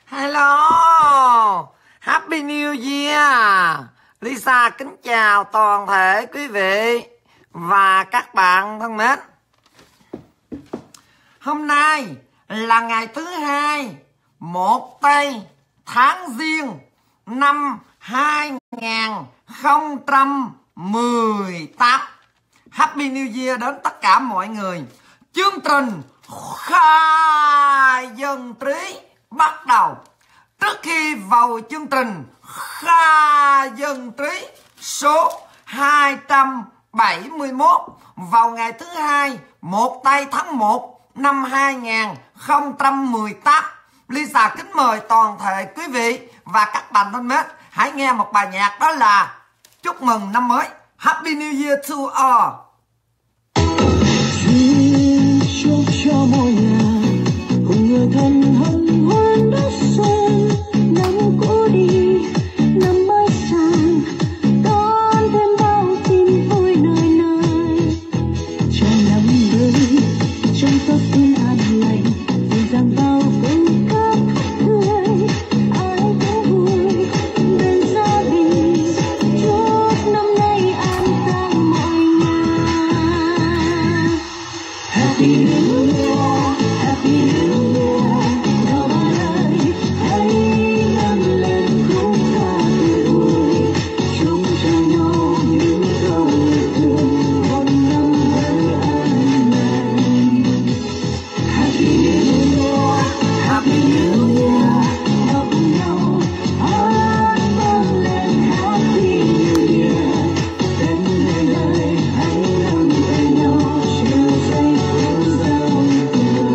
Hello, Happy New Year. Lisa kính chào toàn thể quý vị và các bạn thân mến. Hôm nay là ngày thứ hai, 1 tây tháng Giêng năm 2018. Happy New Year đến tất cả mọi người. Chương trình khai dân trí bắt đầu. Trước khi vào chương trình khai dân trí số 271 vào ngày thứ hai, 1 tây tháng 1 năm 2018, Lisa kính mời toàn thể quý vị và các bạn thân mến hãy nghe một bài nhạc, đó là chúc mừng năm mới. Happy New Year to all. Chúc cho mọi nhà cùng người thân hân hoan đón xuân, năm cũ đi năm mới sang, đón thêm bao tin vui nơi nơi. Trời năm mới trong gió xuân an lành, dịu dàng bao cùng ca khắp người, ai cũng vui bên gia đình. Chúc năm nay an khang mọi nhà. Happy New Year, Happy New Year, đâu bạn ơi, hãy nâng lên khúc ca tươi vui, chúc cho nhau những câu lời thương, một năm mới an lành. Happy New Year, Happy New Year, đâu cùng nhau hát vang lên Happy New Year. Đến nơi nơi hãy nâng tay nhau, chiều giây phút giao thừa.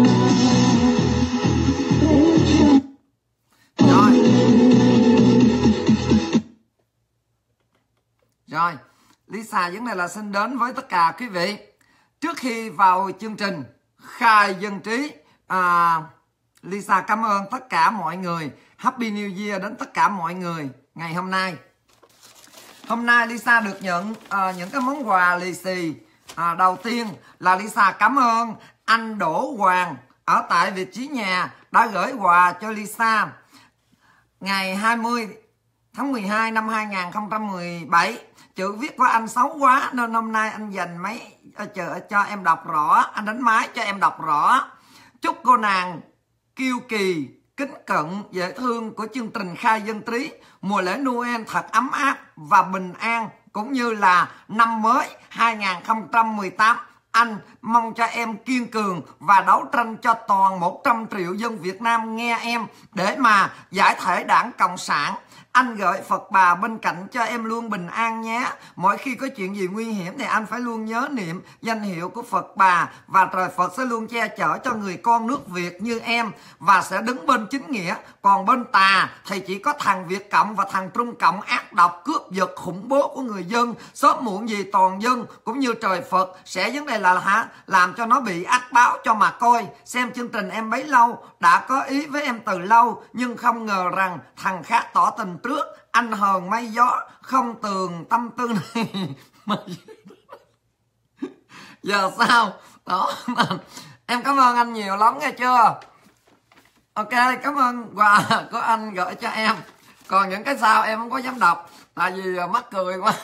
Rồi, Lisa vấn đề là xin đến với tất cả quý vị. Trước khi vào chương trình khai dân trí, Lisa cảm ơn tất cả mọi người. Happy New Year đến tất cả mọi người ngày hôm nay. Hôm nay Lisa được nhận những cái món quà lì xì. Đầu tiên là Lisa cảm ơn anh Đỗ Hoàng ở tại vị trí nhà đã gửi quà cho Lisa ngày 20 tháng 12 năm 2017. Chữ viết của anh xấu quá nên hôm nay anh dành mấy cho em đọc rõ. Anh đánh máy cho em đọc rõ. Chúc cô nàng kiêu kỳ, kính cận, dễ thương của chương trình khai dân trí mùa lễ Noel thật ấm áp và bình an, cũng như là năm mới 2018. Anh mong cho em kiên cường và đấu tranh cho toàn 100 triệu dân Việt Nam nghe em để mà giải thể Đảng Cộng sản. Anh gửi Phật Bà bên cạnh cho em luôn bình an nhé. Mỗi khi có chuyện gì nguy hiểm thì anh phải luôn nhớ niệm danh hiệu của Phật Bà, và trời Phật sẽ luôn che chở cho người con nước Việt như em và sẽ đứng bên chính nghĩa. Còn bên tà thì chỉ có thằng Việt Cộng và thằng Trung Cộng ác độc cướp giật khủng bố của người dân. Sớm muộn gì toàn dân cũng như trời Phật sẽ vấn đề là làm cho nó bị ác báo cho mà coi. Xem chương trình em bấy lâu đã có ý với em từ lâu, nhưng không ngờ rằng thằng khác tỏ tình trước. Anh hờn mây gió không tường tâm tư này mà giờ sao đó. Em cảm ơn anh nhiều lắm nghe chưa. Ok, cảm ơn quà của anh gửi cho em. Còn những cái sao em không có dám đọc tại vì mắc cười quá.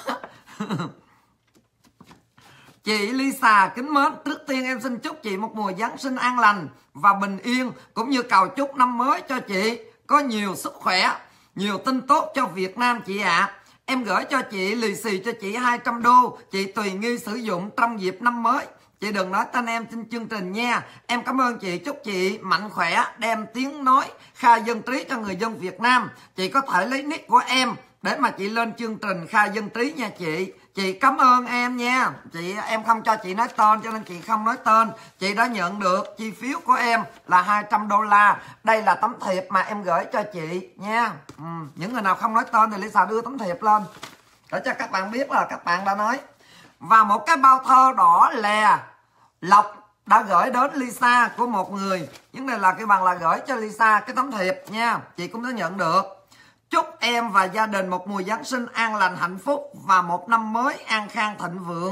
Chị Lisa kính mến, trước tiên em xin chúc chị một mùa Giáng sinh an lành và bình yên, cũng như cầu chúc năm mới cho chị có nhiều sức khỏe, nhiều tin tốt cho Việt Nam chị ạ. Em gửi cho chị lì xì cho chị 200 đô, chị tùy nghi sử dụng trong dịp năm mới. Chị đừng nói tên em trên chương trình nha. Em cảm ơn chị, chúc chị mạnh khỏe, đem tiếng nói khai dân trí cho người dân Việt Nam. Chị có thể lấy nick của em để mà chị lên chương trình khai dân trí nha chị. Chị cảm ơn em nha. Em không cho chị nói tên cho nên chị không nói tên. Chị đã nhận được chi phiếu của em là 200 đô la. Đây là tấm thiệp mà em gửi cho chị nha. Những người nào không nói tên thì Lisa đưa tấm thiệp lên để cho các bạn biết là các bạn đã nói. Và một cái bao thơ đỏ lè lọc đã gửi đến Lisa của một người. Vấn đề là cái bằng là gửi cho Lisa cái tấm thiệp nha. Chị cũng đã nhận được. Chúc em và gia đình một mùa Giáng sinh an lành hạnh phúc và một năm mới an khang thịnh vượng.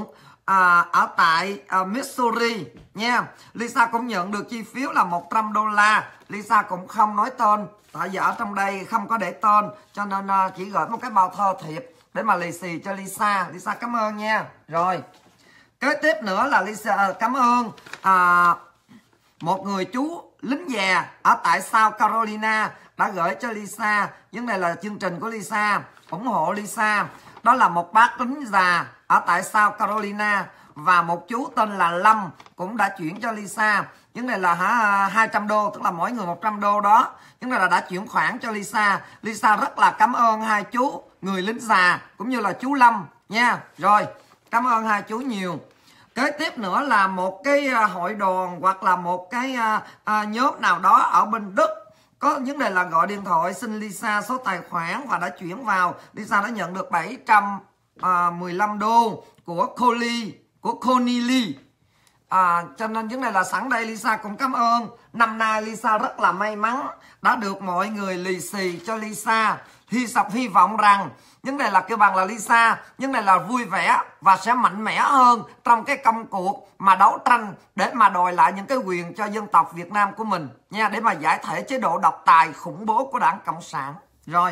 ở tại Missouri nha. Lisa cũng nhận được chi phiếu là 100 đô la. Lisa cũng không nói tên, tại vì ở trong đây không có để tên, cho nên chỉ gửi một cái bao thơ thiệp để mà lì xì cho Lisa. Lisa cảm ơn nha. Rồi kế tiếp nữa là Lisa cảm ơn một người chú lính già ở tại South Carolina đã gửi cho Lisa. Vấn đề là chương trình của Lisa, ủng hộ Lisa. Đó là một bác lính già ở tại South Carolina, và một chú tên là Lâm cũng đã chuyển cho Lisa. Vấn đề là 200 đô, tức là mỗi người 100 đô đó. Vấn đề là đã chuyển khoản cho Lisa. Lisa rất là cảm ơn hai chú người lính già cũng như là chú Lâm nha. Rồi cảm ơn hai chú nhiều. Kế tiếp nữa là một cái hội đoàn hoặc là một cái nhóm nào đó ở bên Đức có vấn đề là gọi điện thoại xin Lisa số tài khoản và đã chuyển vào. Lisa đã nhận được 715 đô của Connie Lee. Cho nên vấn đề là sẵn đây Lisa cũng cảm ơn. Năm nay Lisa rất là may mắn đã được mọi người lì xì cho Lisa. Hy vọng rằng vấn đề là kêu bằng là Lisa vấn đề là vui vẻ và sẽ mạnh mẽ hơn trong cái công cuộc mà đấu tranh để mà đòi lại những cái quyền cho dân tộc Việt Nam của mình nha, để mà giải thể chế độ độc tài khủng bố của Đảng Cộng sản. Rồi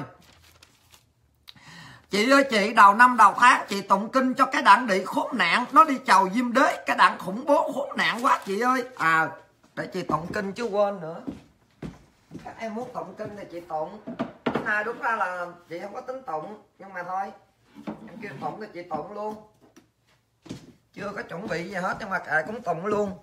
chị ơi chị, đầu năm đầu tháng chị tụng kinh cho cái đảng đĩ khốn nạn, nó đi chầu Diêm Đế, cái đảng khủng bố khốn nạn quá chị ơi. Để chị tụng kinh chứ quên nữa. Các em muốn tụng kinh thì chị tụng. Đúng ra là chị không có tính tụng, nhưng mà thôi em kêu tụng thì chị tụng luôn, chưa có chuẩn bị gì hết, nhưng mà kệ cũng tụng luôn.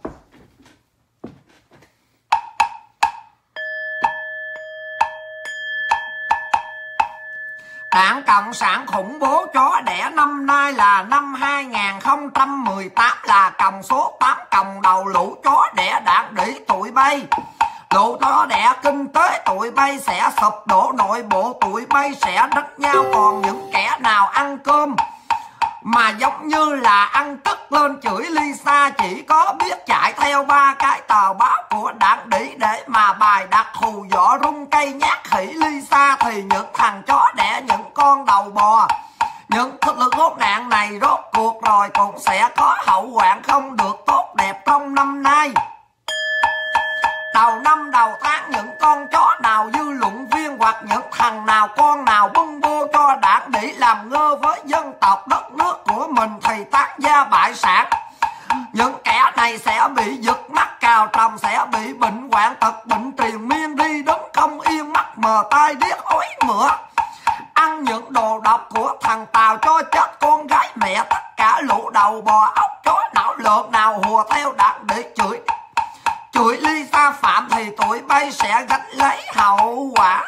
Đảng Cộng sản khủng bố chó đẻ năm nay là năm 2018 là còng số 8, còng đầu lũ chó đẻ đảng đĩ tụi bay. Lũ chó đẻ kinh tế tụi bay sẽ sụp đổ, nội bộ tụi bay sẽ đánh nhau. Còn những kẻ nào ăn cơm mà giống như là ăn tức lên chửi Lisa, chỉ có biết chạy theo 3 cái tờ báo của đảng đĩ để mà bài đặt hù dọa rung cây nhát khỉ Lisa, thì những thằng chó đẻ, những con đầu bò, những thực lực hốt nạn này rốt cuộc rồi cũng sẽ có hậu hoạn không được tốt đẹp trong năm nay. Đầu năm đầu tháng những con chó nào dư luận viên hoặc những thằng nào con nào bưng bô cho đảng đĩ làm ngơ với dân tộc đất nước của mình thì tán gia bại sản. Những kẻ này sẽ bị giật mắt cào trồng, sẽ bị bệnh hoạn tật, bệnh triền miên, đi đứng không yên, mắt mờ tai điếc ói mửa, ăn những đồ độc của thằng Tàu cho chết con gái mẹ. Tất cả lũ đầu bò ốc chó não lợn nào hùa theo đảng đĩ chửi Lisa phạm thì tụi bay sẽ gánh lấy hậu quả.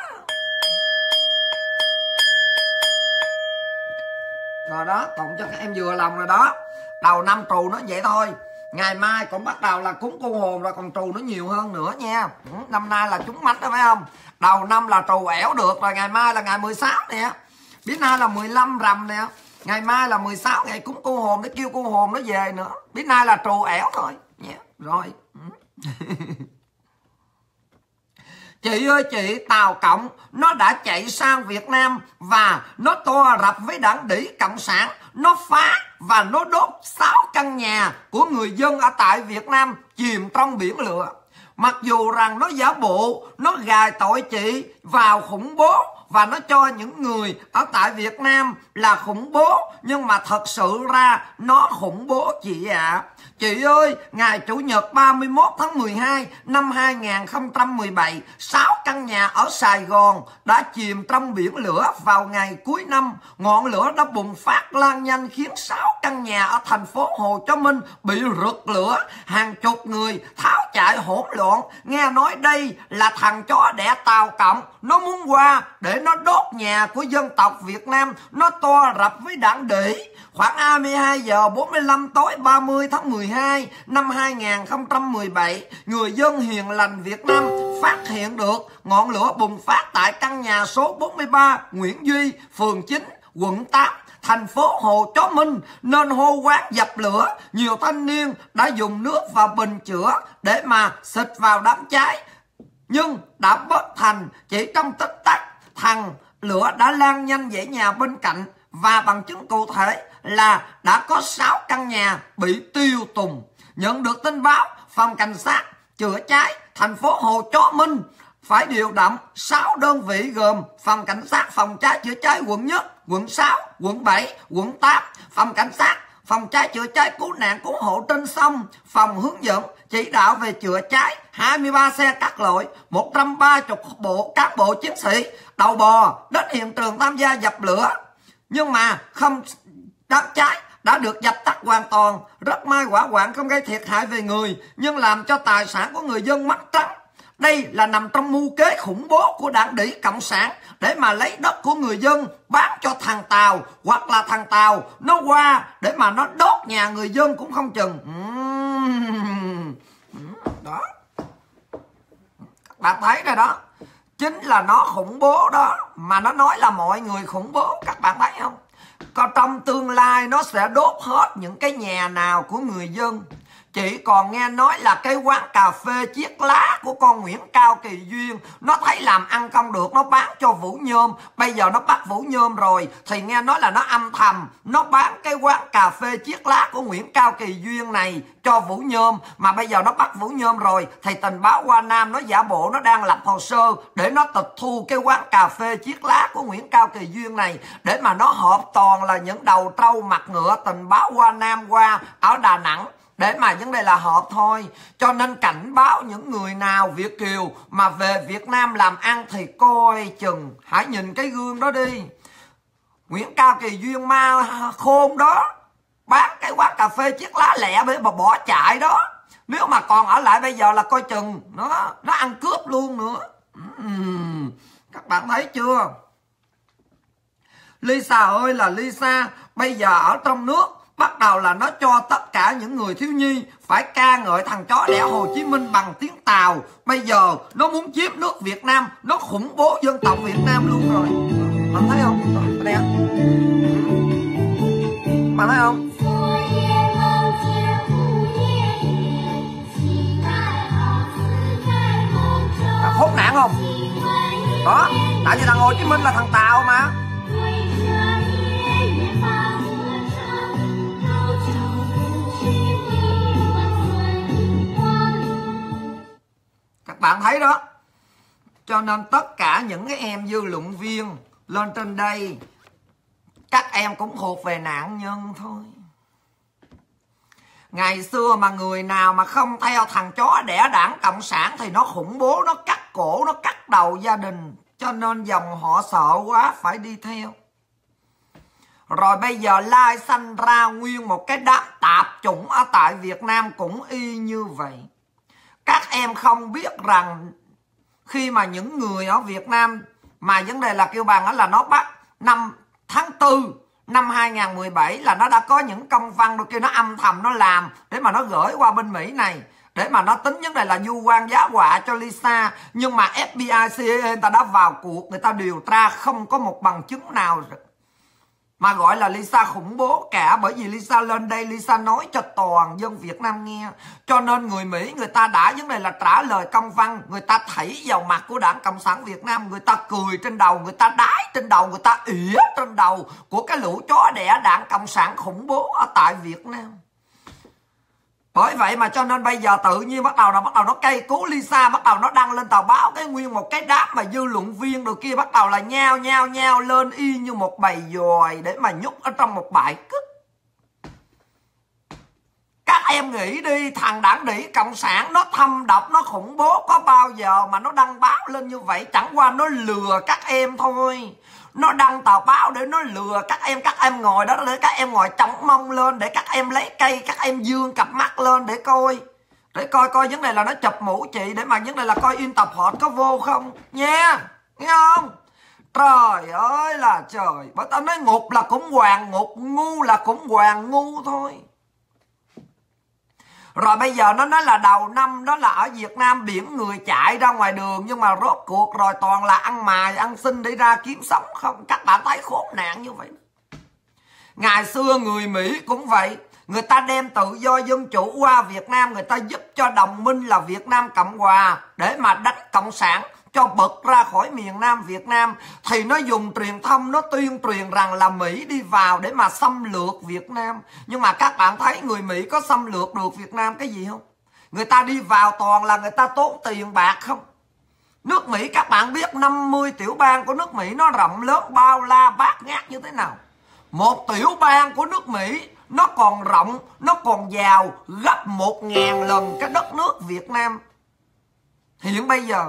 Rồi đó, tụng cho các em vừa lòng rồi đó. Đầu năm trù nó vậy thôi, ngày mai cũng bắt đầu là cúng cô hồn rồi, còn trù nó nhiều hơn nữa nha. Năm nay là trúng mánh đó phải không? Đầu năm là trù ẻo được rồi, ngày mai là ngày 16 nè, biết nay là 15 rằm nè, ngày mai là 16 ngày cúng cô hồn để kêu cô hồn nó về nữa, biết nay là trù ẻo thôi nha. Rồi chị ơi chị, Tàu Cộng nó đã chạy sang Việt Nam và nó to rập với đảng đĩ Cộng sản. Nó phá và nó đốt 6 căn nhà của người dân ở tại Việt Nam chìm trong biển lửa. Mặc dù rằng nó giả bộ, nó gài tội chị vào khủng bố và nó cho những người ở tại Việt Nam là khủng bố, nhưng mà thật sự ra nó khủng bố chị ạ. Chị ơi, ngày Chủ nhật 31 tháng 12 năm 2017, 6 căn nhà ở Sài Gòn đã chìm trong biển lửa vào ngày cuối năm. Ngọn lửa đã bùng phát lan nhanh khiến 6 căn nhà ở thành phố Hồ Chí Minh bị rực lửa. Hàng chục người tháo chạy hỗn loạn. Nghe nói đây là thằng chó đẻ Tàu Cộng, nó muốn qua để nó đốt nhà của dân tộc Việt Nam, nó to rập với đảng đĩ. Khoảng 22 giờ 45 tối 30 tháng 12 năm 2017, người dân hiền lành Việt Nam phát hiện được ngọn lửa bùng phát tại căn nhà số 43 Nguyễn Duy, phường 9, quận 8, thành phố Hồ Chí Minh, nên hô quán dập lửa. Nhiều thanh niên đã dùng nước và bình chữa để mà xịt vào đám cháy, nhưng đã bất thành. Chỉ trong tích tắc, lửa đã lan nhanh về nhà bên cạnh và bằng chứng cụ thể là đã có 6 căn nhà bị tiêu tùng. Nhận được tin báo, phòng cảnh sát chữa cháy thành phố Hồ Chí Minh phải điều động 6 đơn vị gồm phòng cảnh sát phòng cháy chữa cháy quận 1, quận 6, quận 7, quận 8, phòng cảnh sát phòng cháy chữa cháy cứu nạn cứu hộ trên sông, phòng hướng dẫn chỉ đạo về chữa cháy, 23 xe các loại, 130 bộ cán bộ chiến sĩ đầu bò đến hiện trường tham gia dập lửa. Nhưng mà không, đám cháy đã được dập tắt hoàn toàn. Rất may hỏa hoạn không gây thiệt hại về người, nhưng làm cho tài sản của người dân mất trắng. Đây là nằm trong mưu kế khủng bố của đảng đỉ Cộng sản để mà lấy đất của người dân bán cho thằng Tàu, hoặc là thằng Tàu nó qua để mà nó đốt nhà người dân cũng không chừng. Đó, các bạn thấy rồi đó, chính là nó khủng bố đó, mà nó nói là mọi người khủng bố, các bạn thấy không? Còn trong tương lai nó sẽ đốt hết những cái nhà nào của người dân. Chỉ còn nghe nói là cái quán cà phê chiếc lá của con Nguyễn Cao Kỳ Duyên, nó thấy làm ăn không được, nó bán cho Vũ Nhôm. Bây giờ nó bắt Vũ Nhôm rồi thì nghe nói là nó âm thầm nó bán cái quán cà phê chiếc lá của Nguyễn Cao Kỳ Duyên này cho Vũ Nhôm. Mà bây giờ nó bắt Vũ Nhôm rồi thì tình báo Hoa Nam nó giả bộ nó đang lập hồ sơ để nó tịch thu cái quán cà phê chiếc lá của Nguyễn Cao Kỳ Duyên này, để mà nó họp toàn là những đầu trâu mặt ngựa tình báo Hoa Nam qua ở Đà Nẵng để mà vấn đề là họp thôi. Cho nên cảnh báo những người nào Việt kiều mà về Việt Nam làm ăn thì coi chừng, hãy nhìn cái gương đó đi. Nguyễn Cao Kỳ Duyên ma khôn đó, bán cái quán cà phê chiếc lá lẹ để mà bỏ chạy đó. Nếu mà còn ở lại bây giờ là coi chừng nó ăn cướp luôn nữa. Các bạn thấy chưa? Lisa ơi là Lisa, bây giờ ở trong nước bắt đầu là nó cho tất cả những người thiếu nhi phải ca ngợi thằng chó đẻ Hồ Chí Minh bằng tiếng Tàu. Bây giờ nó muốn chiếm nước Việt Nam, nó khủng bố dân tộc Việt Nam luôn rồi. Bạn thấy không? Đây bạn thấy không? Khốn nạn không? Đó, tại vì thằng Hồ Chí Minh là thằng Tàu mà. Các bạn thấy đó. Cho nên tất cả những cái em dư luận viên lên trên đây, các em cũng thuộc về nạn nhân thôi. Ngày xưa mà người nào mà không theo thằng chó đẻ đảng Cộng sản thì nó khủng bố, nó cắt cổ, nó cắt đầu gia đình. Cho nên dòng họ sợ quá phải đi theo. Rồi bây giờ lai sanh ra nguyên một cái đám tạp chủng ở tại Việt Nam cũng y như vậy. Các em không biết rằng khi mà những người ở Việt Nam mà vấn đề là kêu bằng là nó bắt tháng 4 năm 2017 là nó đã có những công văn đôi kia nó âm thầm nó làm để mà nó gửi qua bên Mỹ này, để mà nó tính vấn đề là du quan giá họa cho Lisa. Nhưng mà FBI, CIA người ta đã vào cuộc, người ta điều tra không có một bằng chứng nào mà gọi là Lisa khủng bố cả. Bởi vì Lisa lên đây Lisa nói cho toàn dân Việt Nam nghe. Cho nên người Mỹ người ta đã vấn đề là trả lời công văn, người ta thảy vào mặt của Đảng Cộng sản Việt Nam, người ta cười trên đầu, người ta đái trên đầu, người ta ỉa trên đầu của cái lũ chó đẻ Đảng Cộng sản khủng bố ở tại Việt Nam. Bởi vậy mà cho nên bây giờ tự nhiên bắt đầu nó cây cứu Lisa, bắt đầu nó đăng lên tờ báo cái nguyên một cái đám mà dư luận viên rồi kia bắt đầu là nhao lên y như một bầy dòi để mà nhúc ở trong một bãi cứt. Các em nghĩ đi, thằng đảng đỉ Cộng sản nó thâm độc, nó khủng bố có bao giờ mà nó đăng báo lên như vậy. Chẳng qua nó lừa các em thôi. Nó đăng tờ báo để nó lừa các em ngồi đó để các em ngồi chống mông lên, để các em lấy cây, các em dương cặp mắt lên để coi vấn đề là nó chụp mũ chị, để mà vấn đề là coi Interpol có vô không nha, nghe không? Trời ơi là trời, bởi tao nói ngục là cũng hoàng ngục, ngu là cũng hoàng ngu thôi. Rồi bây giờ nó nói là đầu năm đó là ở Việt Nam biển người chạy ra ngoài đường, nhưng mà rốt cuộc rồi toàn là ăn mài ăn xin để ra kiếm sống không. Các bạn thấy khốn nạn như vậy. Ngày xưa người Mỹ cũng vậy, người ta đem tự do dân chủ qua Việt Nam, người ta giúp cho đồng minh là Việt Nam Cộng Hòa để mà đánh Cộng sản. cho bật ra khỏi miền Nam Việt Nam, thì nó dùng truyền thông nó tuyên truyền rằng là Mỹ đi vào để mà xâm lược Việt Nam. Nhưng mà các bạn thấy người Mỹ có xâm lược được Việt Nam cái gì không? Người ta đi vào toàn là người ta tốn tiền bạc không. Nước Mỹ các bạn biết 50 tiểu bang của nước Mỹ nó rộng lớn bao la bát ngát như thế nào. Một tiểu bang của nước Mỹ nó còn rộng, nó còn giàu gấp 1000 lần cái đất nước Việt Nam hiện bây giờ.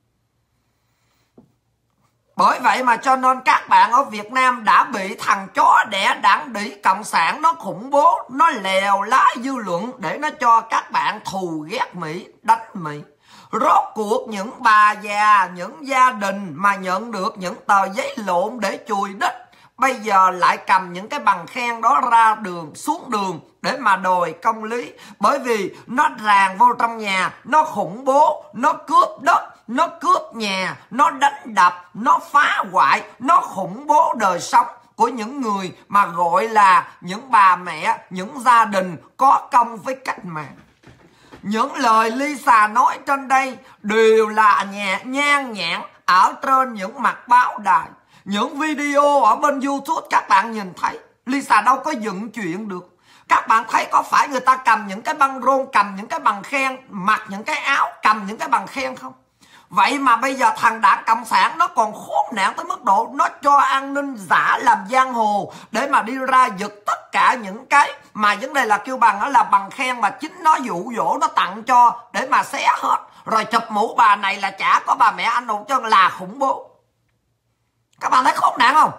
Bởi vậy mà cho nên các bạn ở Việt Nam đã bị thằng chó đẻ đảng đĩ cộng sản nó khủng bố, nó lèo lái dư luận để nó cho các bạn thù ghét Mỹ, đánh Mỹ. Rốt cuộc những bà già, những gia đình mà nhận được những tờ giấy lộn để chùi đít, bây giờ lại cầm những cái bằng khen đó ra đường, xuống đường để mà đòi công lý. Bởi vì nó ràng vô trong nhà, nó khủng bố, nó cướp đất, nó cướp nhà, nó đánh đập, nó phá hoại, nó khủng bố đời sống của những người mà gọi là những bà mẹ, những gia đình có công với cách mạng. Những lời Lisa nói trên đây đều là nhan nhản ở trên những mặt báo đài. Những video ở bên YouTube các bạn nhìn thấy, Lisa đâu có dựng chuyện được. Các bạn thấy có phải người ta cầm những cái băng rôn, cầm những cái bằng khen, mặc những cái áo, cầm những cái bằng khen không? Vậy mà bây giờ thằng Đảng Cộng sản nó còn khốn nạn tới mức độ nó cho an ninh giả làm giang hồ để mà đi ra giật tất cả những cái mà vấn đề là kêu bằng đó là bằng khen mà chính nó dụ dỗ nó tặng cho để mà xé hết. Rồi chụp mũ bà này là chả có bà mẹ anh hùng chân là khủng bố. Các bạn thấy khốn nạn không?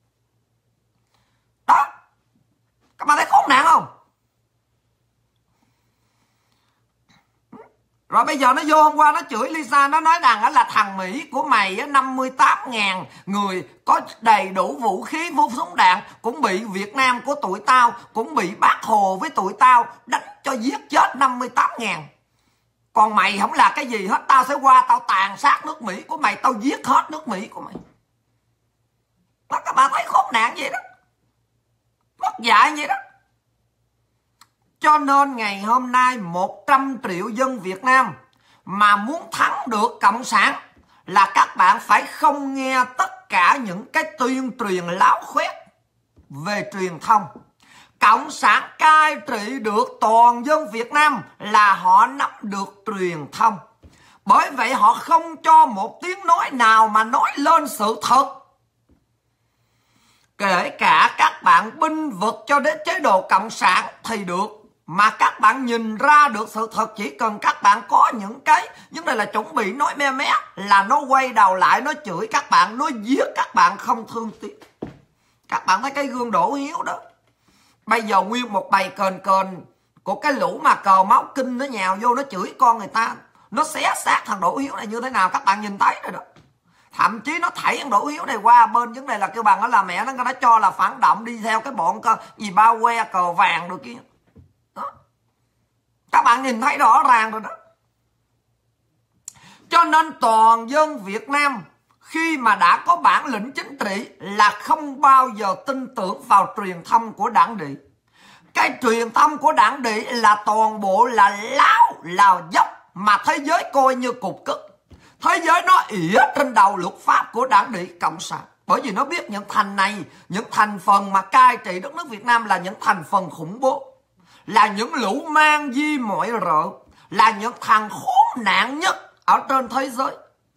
Đó. Các bạn thấy khốn nạn không? Rồi bây giờ nó vô hôm qua nó chửi Lisa, nó nói rằng là thằng Mỹ của mày 58.000 người có đầy đủ vũ khí, vũ súng đạn cũng bị Việt Nam của tụi tao, cũng bị Bác Hồ với tụi tao đánh cho giết chết 58.000. Còn mày không là cái gì hết, tao sẽ qua tao tàn sát nước Mỹ của mày, tao giết hết nước Mỹ của mày. Đó, các bạn thấy khốn nạn vậy đó, mất dạy vậy đó. Cho nên ngày hôm nay 100 triệu dân Việt Nam mà muốn thắng được Cộng sản là các bạn phải không nghe tất cả những cái tuyên truyền láo khoét về truyền thông. Cộng sản cai trị được toàn dân Việt Nam là họ nắm được truyền thông. Bởi vậy họ không cho một tiếng nói nào mà nói lên sự thật. Kể cả các bạn binh vực cho đến chế độ Cộng sản thì được. Mà các bạn nhìn ra được sự thật, chỉ cần các bạn có những cái vấn đề là chuẩn bị nói me mé là nó quay đầu lại, nó chửi các bạn, nó giết các bạn không thương tiếc. Các bạn thấy cái gương Đỗ Hiếu đó, bây giờ nguyên một bầy cờn của cái lũ mà cờ máu kinh nó nhào vô nó chửi con người ta, nó xé xác thằng Đỗ Hiếu này như thế nào các bạn nhìn thấy rồi đó. Thậm chí nó thảy thằng Đỗ Hiếu này qua bên vấn đề là kêu bằng đó là mẹ nó cho là phản động, đi theo cái bọn gì bao que cờ vàng rồi kia. Các bạn nhìn thấy rõ ràng rồi đó. Cho nên toàn dân Việt Nam khi mà đã có bản lĩnh chính trị là không bao giờ tin tưởng vào truyền thông của đảng đĩ. Cái truyền thông của đảng đĩ là toàn bộ là láo, là dốc mà thế giới coi như cục cức. Thế giới nó ỉa trên đầu luật pháp của đảng đĩ Cộng sản. Bởi vì nó biết những thành này, những thành phần mà cai trị đất nước Việt Nam là những thành phần khủng bố, là những lũ mang di mọi rợ, là những thằng khốn nạn nhất ở trên thế giới.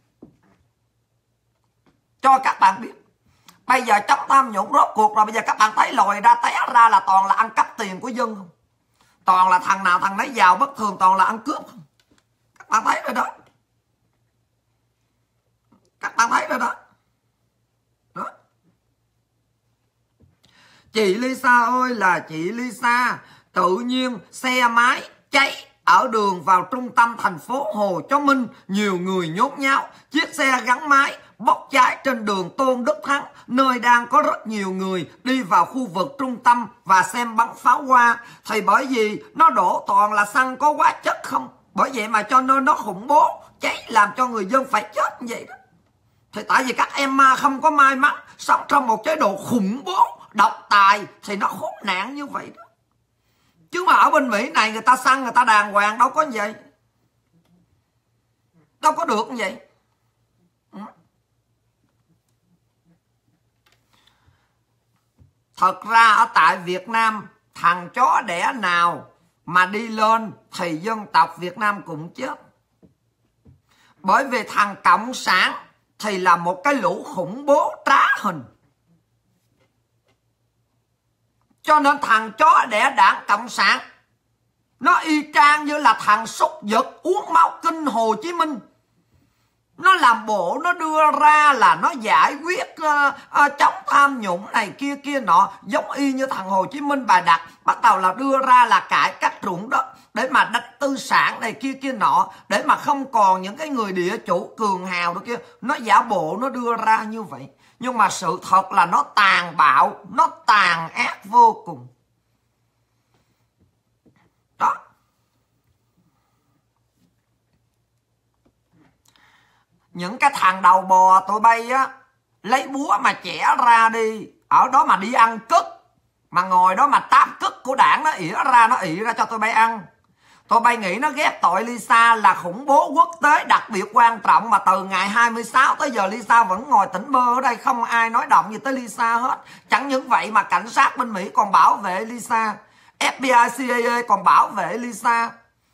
Cho các bạn biết, bây giờ chống tham nhũng rốt cuộc rồi, bây giờ các bạn thấy lòi ra té ra là toàn là ăn cắp tiền của dân không? Toàn là thằng nào thằng nấy giàu bất thường, toàn là ăn cướp không? Các bạn thấy rồi đó. Các bạn thấy rồi đó. Đó. Chị Lisa ơi là chị Lisa, tự nhiên xe máy cháy ở đường vào trung tâm thành phố Hồ Chí Minh, nhiều người nhốt nháo, chiếc xe gắn máy bốc cháy trên đường Tôn Đức Thắng, nơi đang có rất nhiều người đi vào khu vực trung tâm và xem bắn pháo hoa. Thì bởi vì nó đổ toàn là xăng có hóa chất không, bởi vậy mà cho nên nó khủng bố, cháy làm cho người dân phải chết như vậy đó. Thì tại vì các em ma không có may mắn sống trong một chế độ khủng bố, độc tài thì nó khốn nạn như vậy đó. Chứ mà ở bên Mỹ này người ta săn người ta đàng hoàng đâu có như vậy. Đâu có được như vậy. Thật ra ở tại Việt Nam, thằng chó đẻ nào mà đi lên thì dân tộc Việt Nam cũng chết. Bởi vì thằng Cộng sản thì là một cái lũ khủng bố trá hình. Cho nên thằng chó đẻ Đảng Cộng sản nó y chang như là thằng súc vật uống máu kinh Hồ Chí Minh. Nó làm bộ nó đưa ra là nó giải quyết chống tham nhũng này kia kia nọ, giống y như thằng Hồ Chí Minh bài đặt bắt đầu là đưa ra là cải cách ruộng đất để mà đánh tư sản này kia kia nọ, để mà không còn những cái người địa chủ cường hào đó kia. Nó giả bộ nó đưa ra như vậy, nhưng mà sự thật là nó tàn bạo, nó tàn ác vô cùng đó. Những cái thằng đầu bò tụi bay á, lấy búa mà chẻ ra đi, ở đó mà đi ăn cứt, mà ngồi đó mà táp cứt của đảng nó ỉa ra, nó ị ra cho tụi bay ăn. Tụi bay nghĩ nó ghét tội Lisa là khủng bố quốc tế đặc biệt quan trọng, mà từ ngày 26 tới giờ Lisa vẫn ngồi tỉnh bơ ở đây, không ai nói động gì tới Lisa hết. Chẳng những vậy mà cảnh sát bên Mỹ còn bảo vệ Lisa, FBI, CIA còn bảo vệ Lisa.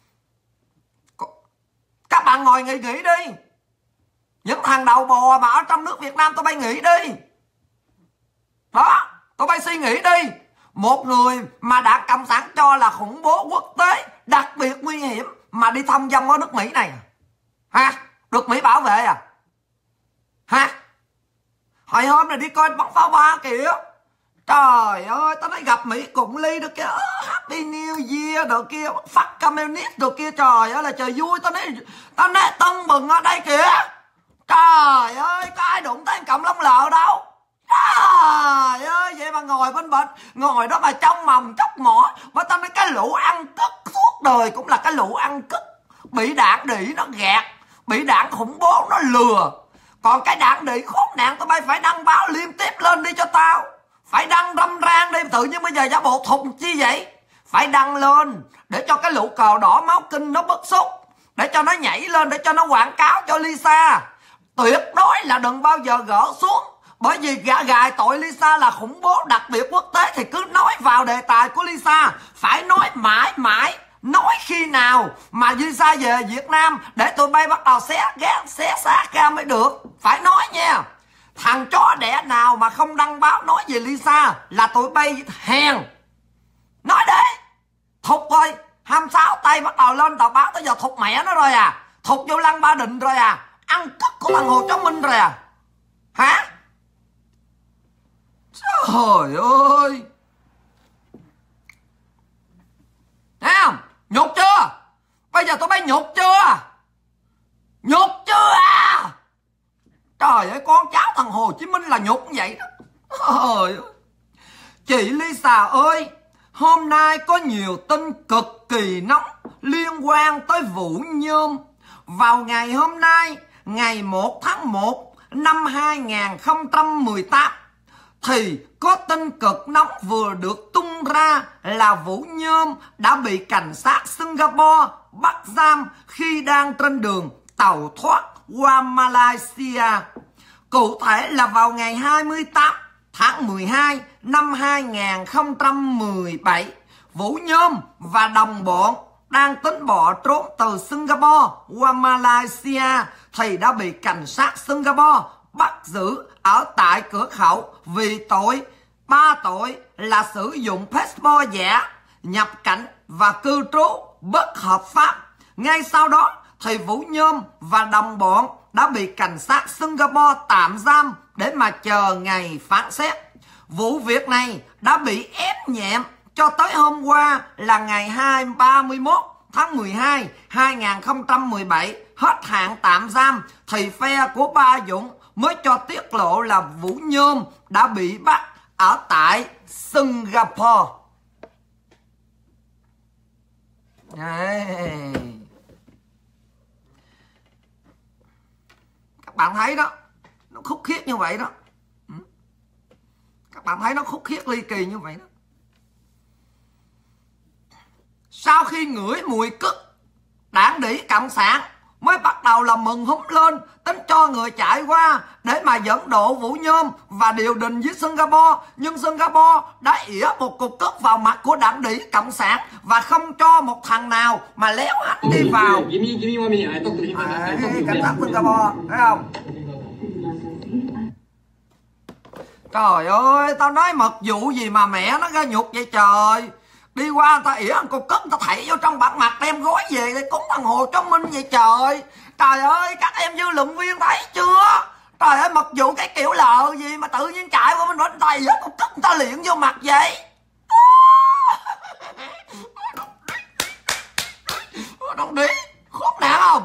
Các bạn ngồi nghĩ đi. Những thằng đầu bò mà ở trong nước Việt Nam tụi bay nghĩ đi. Đó, tụi bay suy nghĩ đi. Một người mà Đảng Cộng sản cho là khủng bố quốc tế đặc biệt nguy hiểm mà đi thăm dong ở nước Mỹ này hả? Được Mỹ bảo vệ à? Hả? Hồi hôm này đi coi bắn pháo hoa kìa. Trời ơi, tao nói gặp Mỹ cùng ly được kia, Happy New Year đồ kia, fuck communist đồ kia, trời ơi là trời vui. Tao nói tưng bừng ở đây kìa. Trời ơi, có ai đụng tới Cộng Long Lợ đâu. Trời ơi, vậy mà ngồi bên bệnh, ngồi đó mà trong mầm chốc mỏ. Mà tao nói cái lũ ăn cứt suốt đời cũng là cái lũ ăn cứt. Bị đảng đỉ nó gạt, bị đảng khủng bố nó lừa. Còn cái đảng đỉ khốn nạn tụi bay phải đăng báo liên tiếp lên đi cho tao. Phải đăng râm ran đi, tự nhiên bây giờ giả bộ thục chi vậy? Phải đăng lên để cho cái lũ cờ đỏ máu kinh nó bức xúc, để cho nó nhảy lên, để cho nó quảng cáo cho Lisa. Tuyệt đối là đừng bao giờ gỡ xuống. Bởi vì gài tội Lisa là khủng bố đặc biệt quốc tế thì cứ nói vào đề tài của Lisa. Phải nói mãi mãi. Nói khi nào mà Lisa về Việt Nam để tụi bay bắt đầu xé xác ra mới được. Phải nói nha. Thằng chó đẻ nào mà không đăng báo nói về Lisa là tụi bay hèn. Nói đấy. Thục rồi. 26 tay bắt đầu lên tờ báo tới giờ thục mẹ nó rồi à. Thục vô Lăng Ba Định rồi à. Ăn cất của thằng Hồ Chí Minh rồi à. Hả? Trời ơi. Thấy không? Nhục chưa? Bây giờ tụi bay nhục chưa? Nhục chưa à? Trời ơi, con cháu thằng Hồ Chí Minh là nhục như vậy đó. Trời ơi. Chị Lisa ơi, hôm nay có nhiều tin cực kỳ nóng liên quan tới Vũ Nhôm. Vào ngày hôm nay, ngày 1 tháng 1 năm 2018, thì có tin cực nóng vừa được tung ra là Vũ Nhôm đã bị cảnh sát Singapore bắt giam khi đang trên đường tàu thoát qua Malaysia. Cụ thể là vào ngày 28 tháng 12 năm 2017, Vũ Nhôm và đồng bọn đang tính bỏ trốn từ Singapore qua Malaysia thì đã bị cảnh sát Singapore bắt giữ ở tại cửa khẩu vì ba tội là sử dụng passport giả, nhập cảnh và cư trú bất hợp pháp. Ngay sau đó thì Vũ Nhôm và đồng bọn đã bị cảnh sát Singapore tạm giam để mà chờ ngày phán xét. Vụ việc này đã bị ém nhẹm cho tới hôm qua là ngày 31 tháng 12 2017 hết hạn tạm giam thì phe của Ba Dũng mới cho tiết lộ là Vũ Nhôm đã bị bắt ở tại Singapore. Đây. Các bạn thấy đó, nó khúc khiết như vậy đó. Các bạn thấy nó khúc khiết ly kỳ như vậy đó. Sau khi ngửi mùi cứt, đảng đỉ Cộng sản mới bắt đầu là mừng húm lên, tính cho người chạy qua để mà dẫn độ Vũ Nhôm và điều đình với Singapore. Nhưng Singapore đã ỉa một cục cất vào mặt của Đảng Đĩ Cộng sản và không cho một thằng nào mà léo hắn đi vào. Cảnh sát Singapore, thấy không? Trời ơi, tao nói mật vụ gì mà mẹ nó ra nhục vậy trời. Đi qua ta ỉa ăn cục cất, ta thảy vô trong bạc mặt đem gói về để cúng thằng Hồ Chí Minh vậy trời. Trời ơi, các em dư luận viên thấy chưa? Trời ơi, mật vụ cái kiểu lợ gì mà tự nhiên chạy qua bên đó ta ỉa cục cất, ta liệng vô mặt vậy. Đồng đi, khốn nạn không?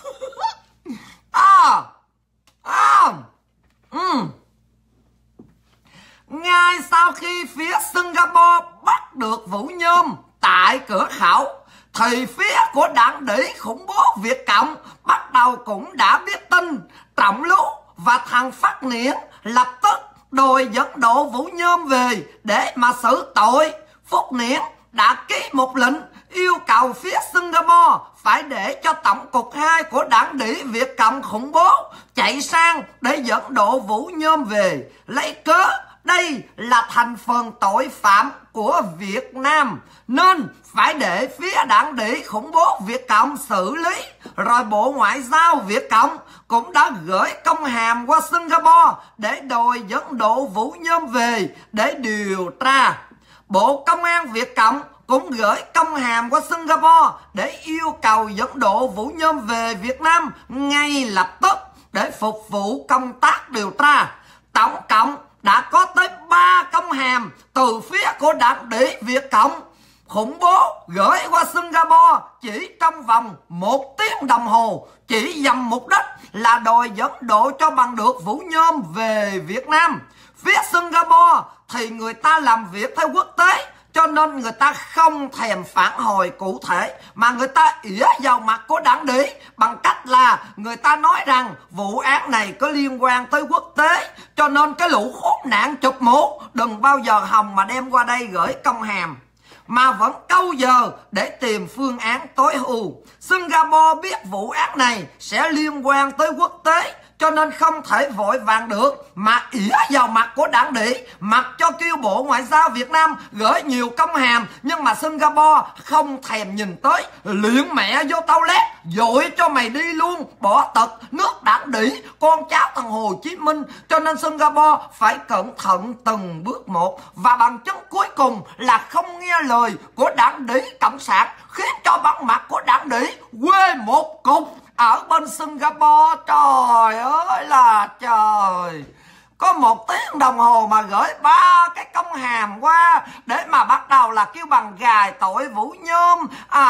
Ngay sau khi phía Singapore bắt được Vũ Nhôm tại cửa khẩu thì phía của Đảng Đĩ khủng bố Việt Cộng bắt đầu cũng đã biết tin. Trọng Lũ và thằng Phát Niễn lập tức đòi dẫn độ Vũ Nhôm về để mà xử tội. Phúc Niễn đã ký một lệnh yêu cầu phía Singapore phải để cho Tổng cục 2 của Đảng Đĩ Việt Cộng khủng bố chạy sang để dẫn độ Vũ Nhôm về, lấy cớ đây là thành phần tội phạm của Việt Nam nên phải để phía Đảng Đĩ khủng bố Việt Cộng xử lý. Rồi Bộ Ngoại giao Việt Cộng cũng đã gửi công hàm qua Singapore để đòi dẫn độ Vũ Nhôm về để điều tra. Bộ Công an Việt Cộng cũng gửi công hàm qua Singapore để yêu cầu dẫn độ Vũ Nhôm về Việt Nam ngay lập tức để phục vụ công tác điều tra. Tổng cộng đã có tới 3 công hàm từ phía của Đảng Đĩ Việt Cộng khủng bố gửi qua Singapore chỉ trong vòng 1 tiếng đồng hồ, chỉ nhằm mục đích là đòi dẫn độ cho bằng được Vũ Nhôm về Việt Nam. Phía Singapore thì người ta làm việc theo quốc tế cho nên người ta không thèm phản hồi cụ thể mà người ta ỉa vào mặt của Đảng Đĩ bằng cách là người ta nói rằng vụ án này có liên quan tới quốc tế, cho nên cái lũ khốn nạn chụp mũ đừng bao giờ hòng mà đem qua đây gửi công hàm, mà vẫn câu giờ để tìm phương án tối ưu. Singapore biết vụ án này sẽ liên quan tới quốc tế cho nên không thể vội vàng được mà ỉa vào mặt của Đảng Đĩ, mặc cho kêu Bộ Ngoại giao Việt Nam gửi nhiều công hàm nhưng mà Singapore không thèm nhìn tới, liệng mẹ vô toilet dội cho mày đi luôn, bỏ tật nước Đảng Đĩ, con cháu thằng Hồ Chí Minh. Cho nên Singapore phải cẩn thận từng bước một, và bằng chứng cuối cùng là không nghe lời của Đảng Đĩ Cộng sản, khiến cho bằng mặt của Đảng Đĩ quê một cục ở bên Singapore. Trời ơi là trời, có 1 tiếng đồng hồ mà gửi 3 cái công hàm qua để mà bắt đầu là kêu bằng gài tội Vũ Nhôm,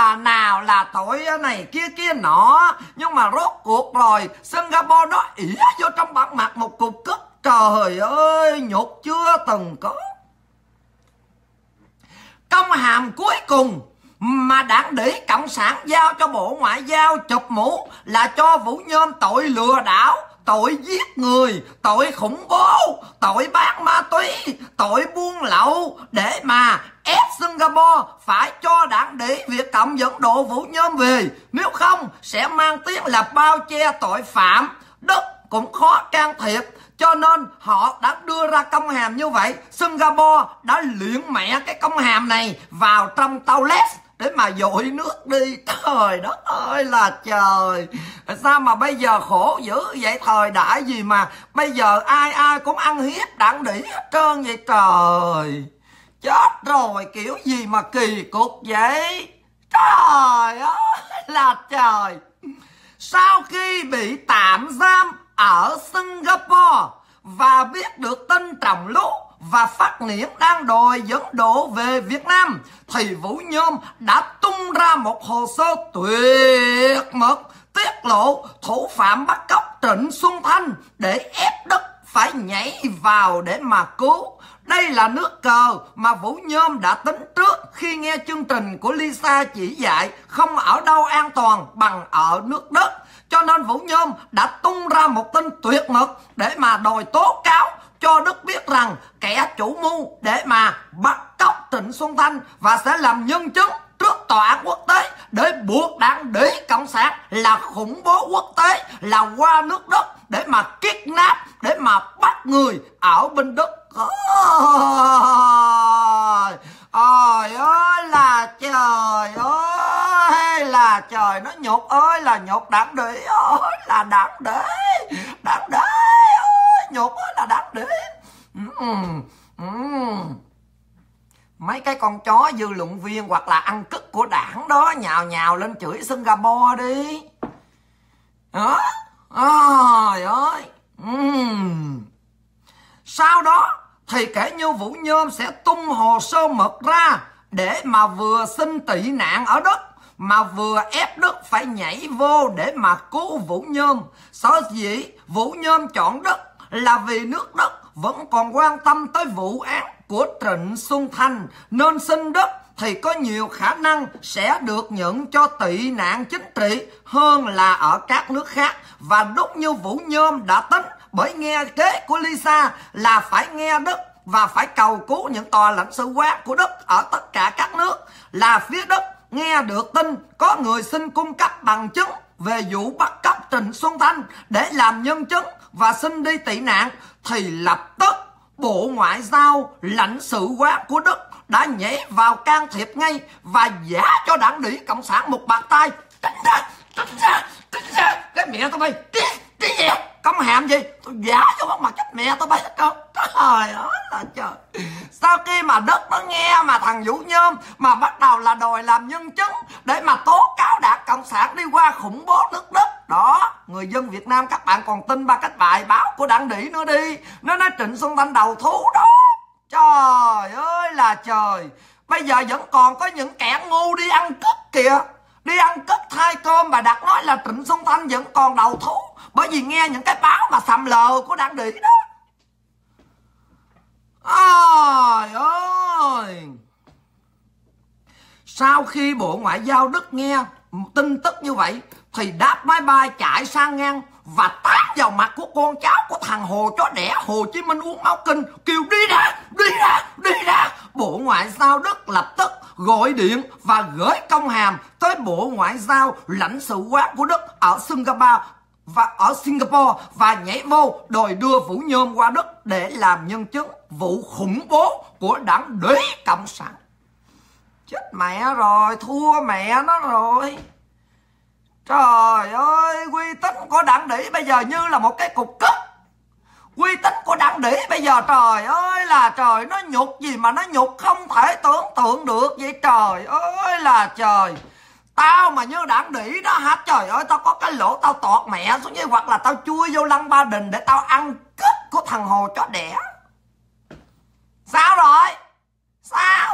nào là tội này kia kia nọ. Nhưng mà rốt cuộc rồi Singapore nó ỉa vô trong bản mặt một cục cức. Trời ơi, nhục chưa từng có. Công hàm cuối cùng mà Đảng Đĩ Cộng sản giao cho Bộ Ngoại giao chụp mũ là cho Vũ Nhôm tội lừa đảo, tội giết người, tội khủng bố, tội bán ma túy, tội buôn lậu, để mà ép Singapore phải cho Đảng Đĩ Việt Cộng dẫn độ Vũ Nhôm về, nếu không sẽ mang tiếng là bao che tội phạm. Đức cũng khó can thiệp, cho nên họ đã đưa ra công hàm như vậy. Singapore đã liệng mẹ cái công hàm này vào trong toilet để mà dội nước đi. Trời đất ơi là trời, sao mà bây giờ khổ dữ vậy? Thời đại gì mà bây giờ ai ai cũng ăn hiếp Đảng Đĩ hết trơn vậy trời. Chết rồi, kiểu gì mà kỳ cục vậy? Trời ơi là trời. Sau khi bị tạm giam ở Singapore và biết được tin Trọng Lũ và Phát Niễn đang đòi dẫn độ về Việt Nam thì Vũ Nhôm đã tung ra một hồ sơ tuyệt mật tiết lộ thủ phạm bắt cóc Trịnh Xuân Thanh để ép Đức phải nhảy vào để mà cứu. Đây là nước cờ mà Vũ Nhôm đã tính trước khi nghe chương trình của Lisa chỉ dạy không ở đâu an toàn bằng ở nước Đức. Cho nên Vũ Nhôm đã tung ra một tin tuyệt mật để mà đòi tố cáo cho Đức biết rằng kẻ chủ mưu để mà bắt cóc Trịnh Xuân Thanh và sẽ làm nhân chứng trước tòa án quốc tế để buộc đảng Đĩ Cộng sản là khủng bố quốc tế, là qua nước Đức để mà kidnap, để mà bắt người ở bên Đức. Ôi ơi là trời ơi là trời, nó nhục ơi là nhục, đảng Đĩ ơi là đảng Đĩ, đảng Đĩ ơi nhục ơi là đảng Đĩ. Mấy cái con chó dư luận viên hoặc là ăn cất của đảng đó nhào nhào lên chửi Singapore đi. Đó. Trời ơi. Sau đó thì kể như Vũ Nhôm sẽ tung hồ sơ mật ra để mà vừa xin tị nạn ở Đức mà vừa ép Đức phải nhảy vô để mà cứu Vũ Nhôm. Sở dĩ Vũ Nhôm chọn Đức là vì nước Đức vẫn còn quan tâm tới vụ án của Trịnh Xuân Thanh, nên xin Đức thì có nhiều khả năng sẽ được nhận cho tị nạn chính trị hơn là ở các nước khác. Và đúng như Vũ Nhôm đã tính, bởi nghe kế của Lisa là phải nghe Đức và phải cầu cứu những tòa lãnh sự quán của Đức ở tất cả các nước, là phía Đức nghe được tin có người xin cung cấp bằng chứng về vụ bắt cóc Trịnh Xuân Thanh để làm nhân chứng và xin đi tị nạn, thì lập tức Bộ Ngoại giao lãnh sự quán của Đức đã nhảy vào can thiệp ngay và giả cho đảng Đĩ Cộng sản một bạt tay. Tránh ra, cái mẹ tao bay, cái gì? Công hàm gì? Tôi giả cho bắt mặt chết mẹ tao bay hết trơn. Trời ơi là trời. Sau khi mà Đức nó nghe mà thằng Vũ Nhôm mà bắt đầu là đòi làm nhân chứng để mà tố cáo đảng Cộng sản đi qua khủng bố nước Đức. Đó, người dân Việt Nam các bạn còn tin ba cách bài báo của đảng Đĩ nữa đi. Nó nói Trịnh Xuân Thanh đầu thú đó. Trời ơi là trời. Bây giờ vẫn còn có những kẻ ngu đi ăn cất kìa. Đi ăn cất thay cơm và đặt nói là Trịnh Xuân Thanh vẫn còn đầu thú, bởi vì nghe những cái báo mà sầm lờ của đảng Đĩ đó. Trời ơi. Sau khi Bộ Ngoại giao Đức nghe tin tức như vậy thì đáp máy bay chạy sang ngang và tát vào mặt của con cháu của thằng Hồ chó đẻ Hồ Chí Minh uống máu kinh, kêu đi ra, đi ra, đi ra. Bộ Ngoại giao Đức lập tức gọi điện và gửi công hàm tới Bộ Ngoại giao lãnh sự quán của Đức ở Singapore và nhảy vô đòi đưa Vũ Nhôm qua Đức để làm nhân chứng vụ khủng bố của đảng Đĩ Cộng sản. Chết mẹ rồi, thua mẹ nó rồi. Trời ơi, uy tín của đảng Đĩ bây giờ như là một cái cục cất. Uy tín của đảng Đĩ bây giờ trời ơi là trời, nó nhục gì mà nó nhục không thể tưởng tượng được vậy. Trời ơi là trời. Tao mà như đảng Đĩ đó hả, trời ơi, tao có cái lỗ tao tọt mẹ xuống dưới, hoặc là tao chui vô Lăng Ba Đình để tao ăn cất của thằng Hồ chó đẻ. Sao rồi? Sao?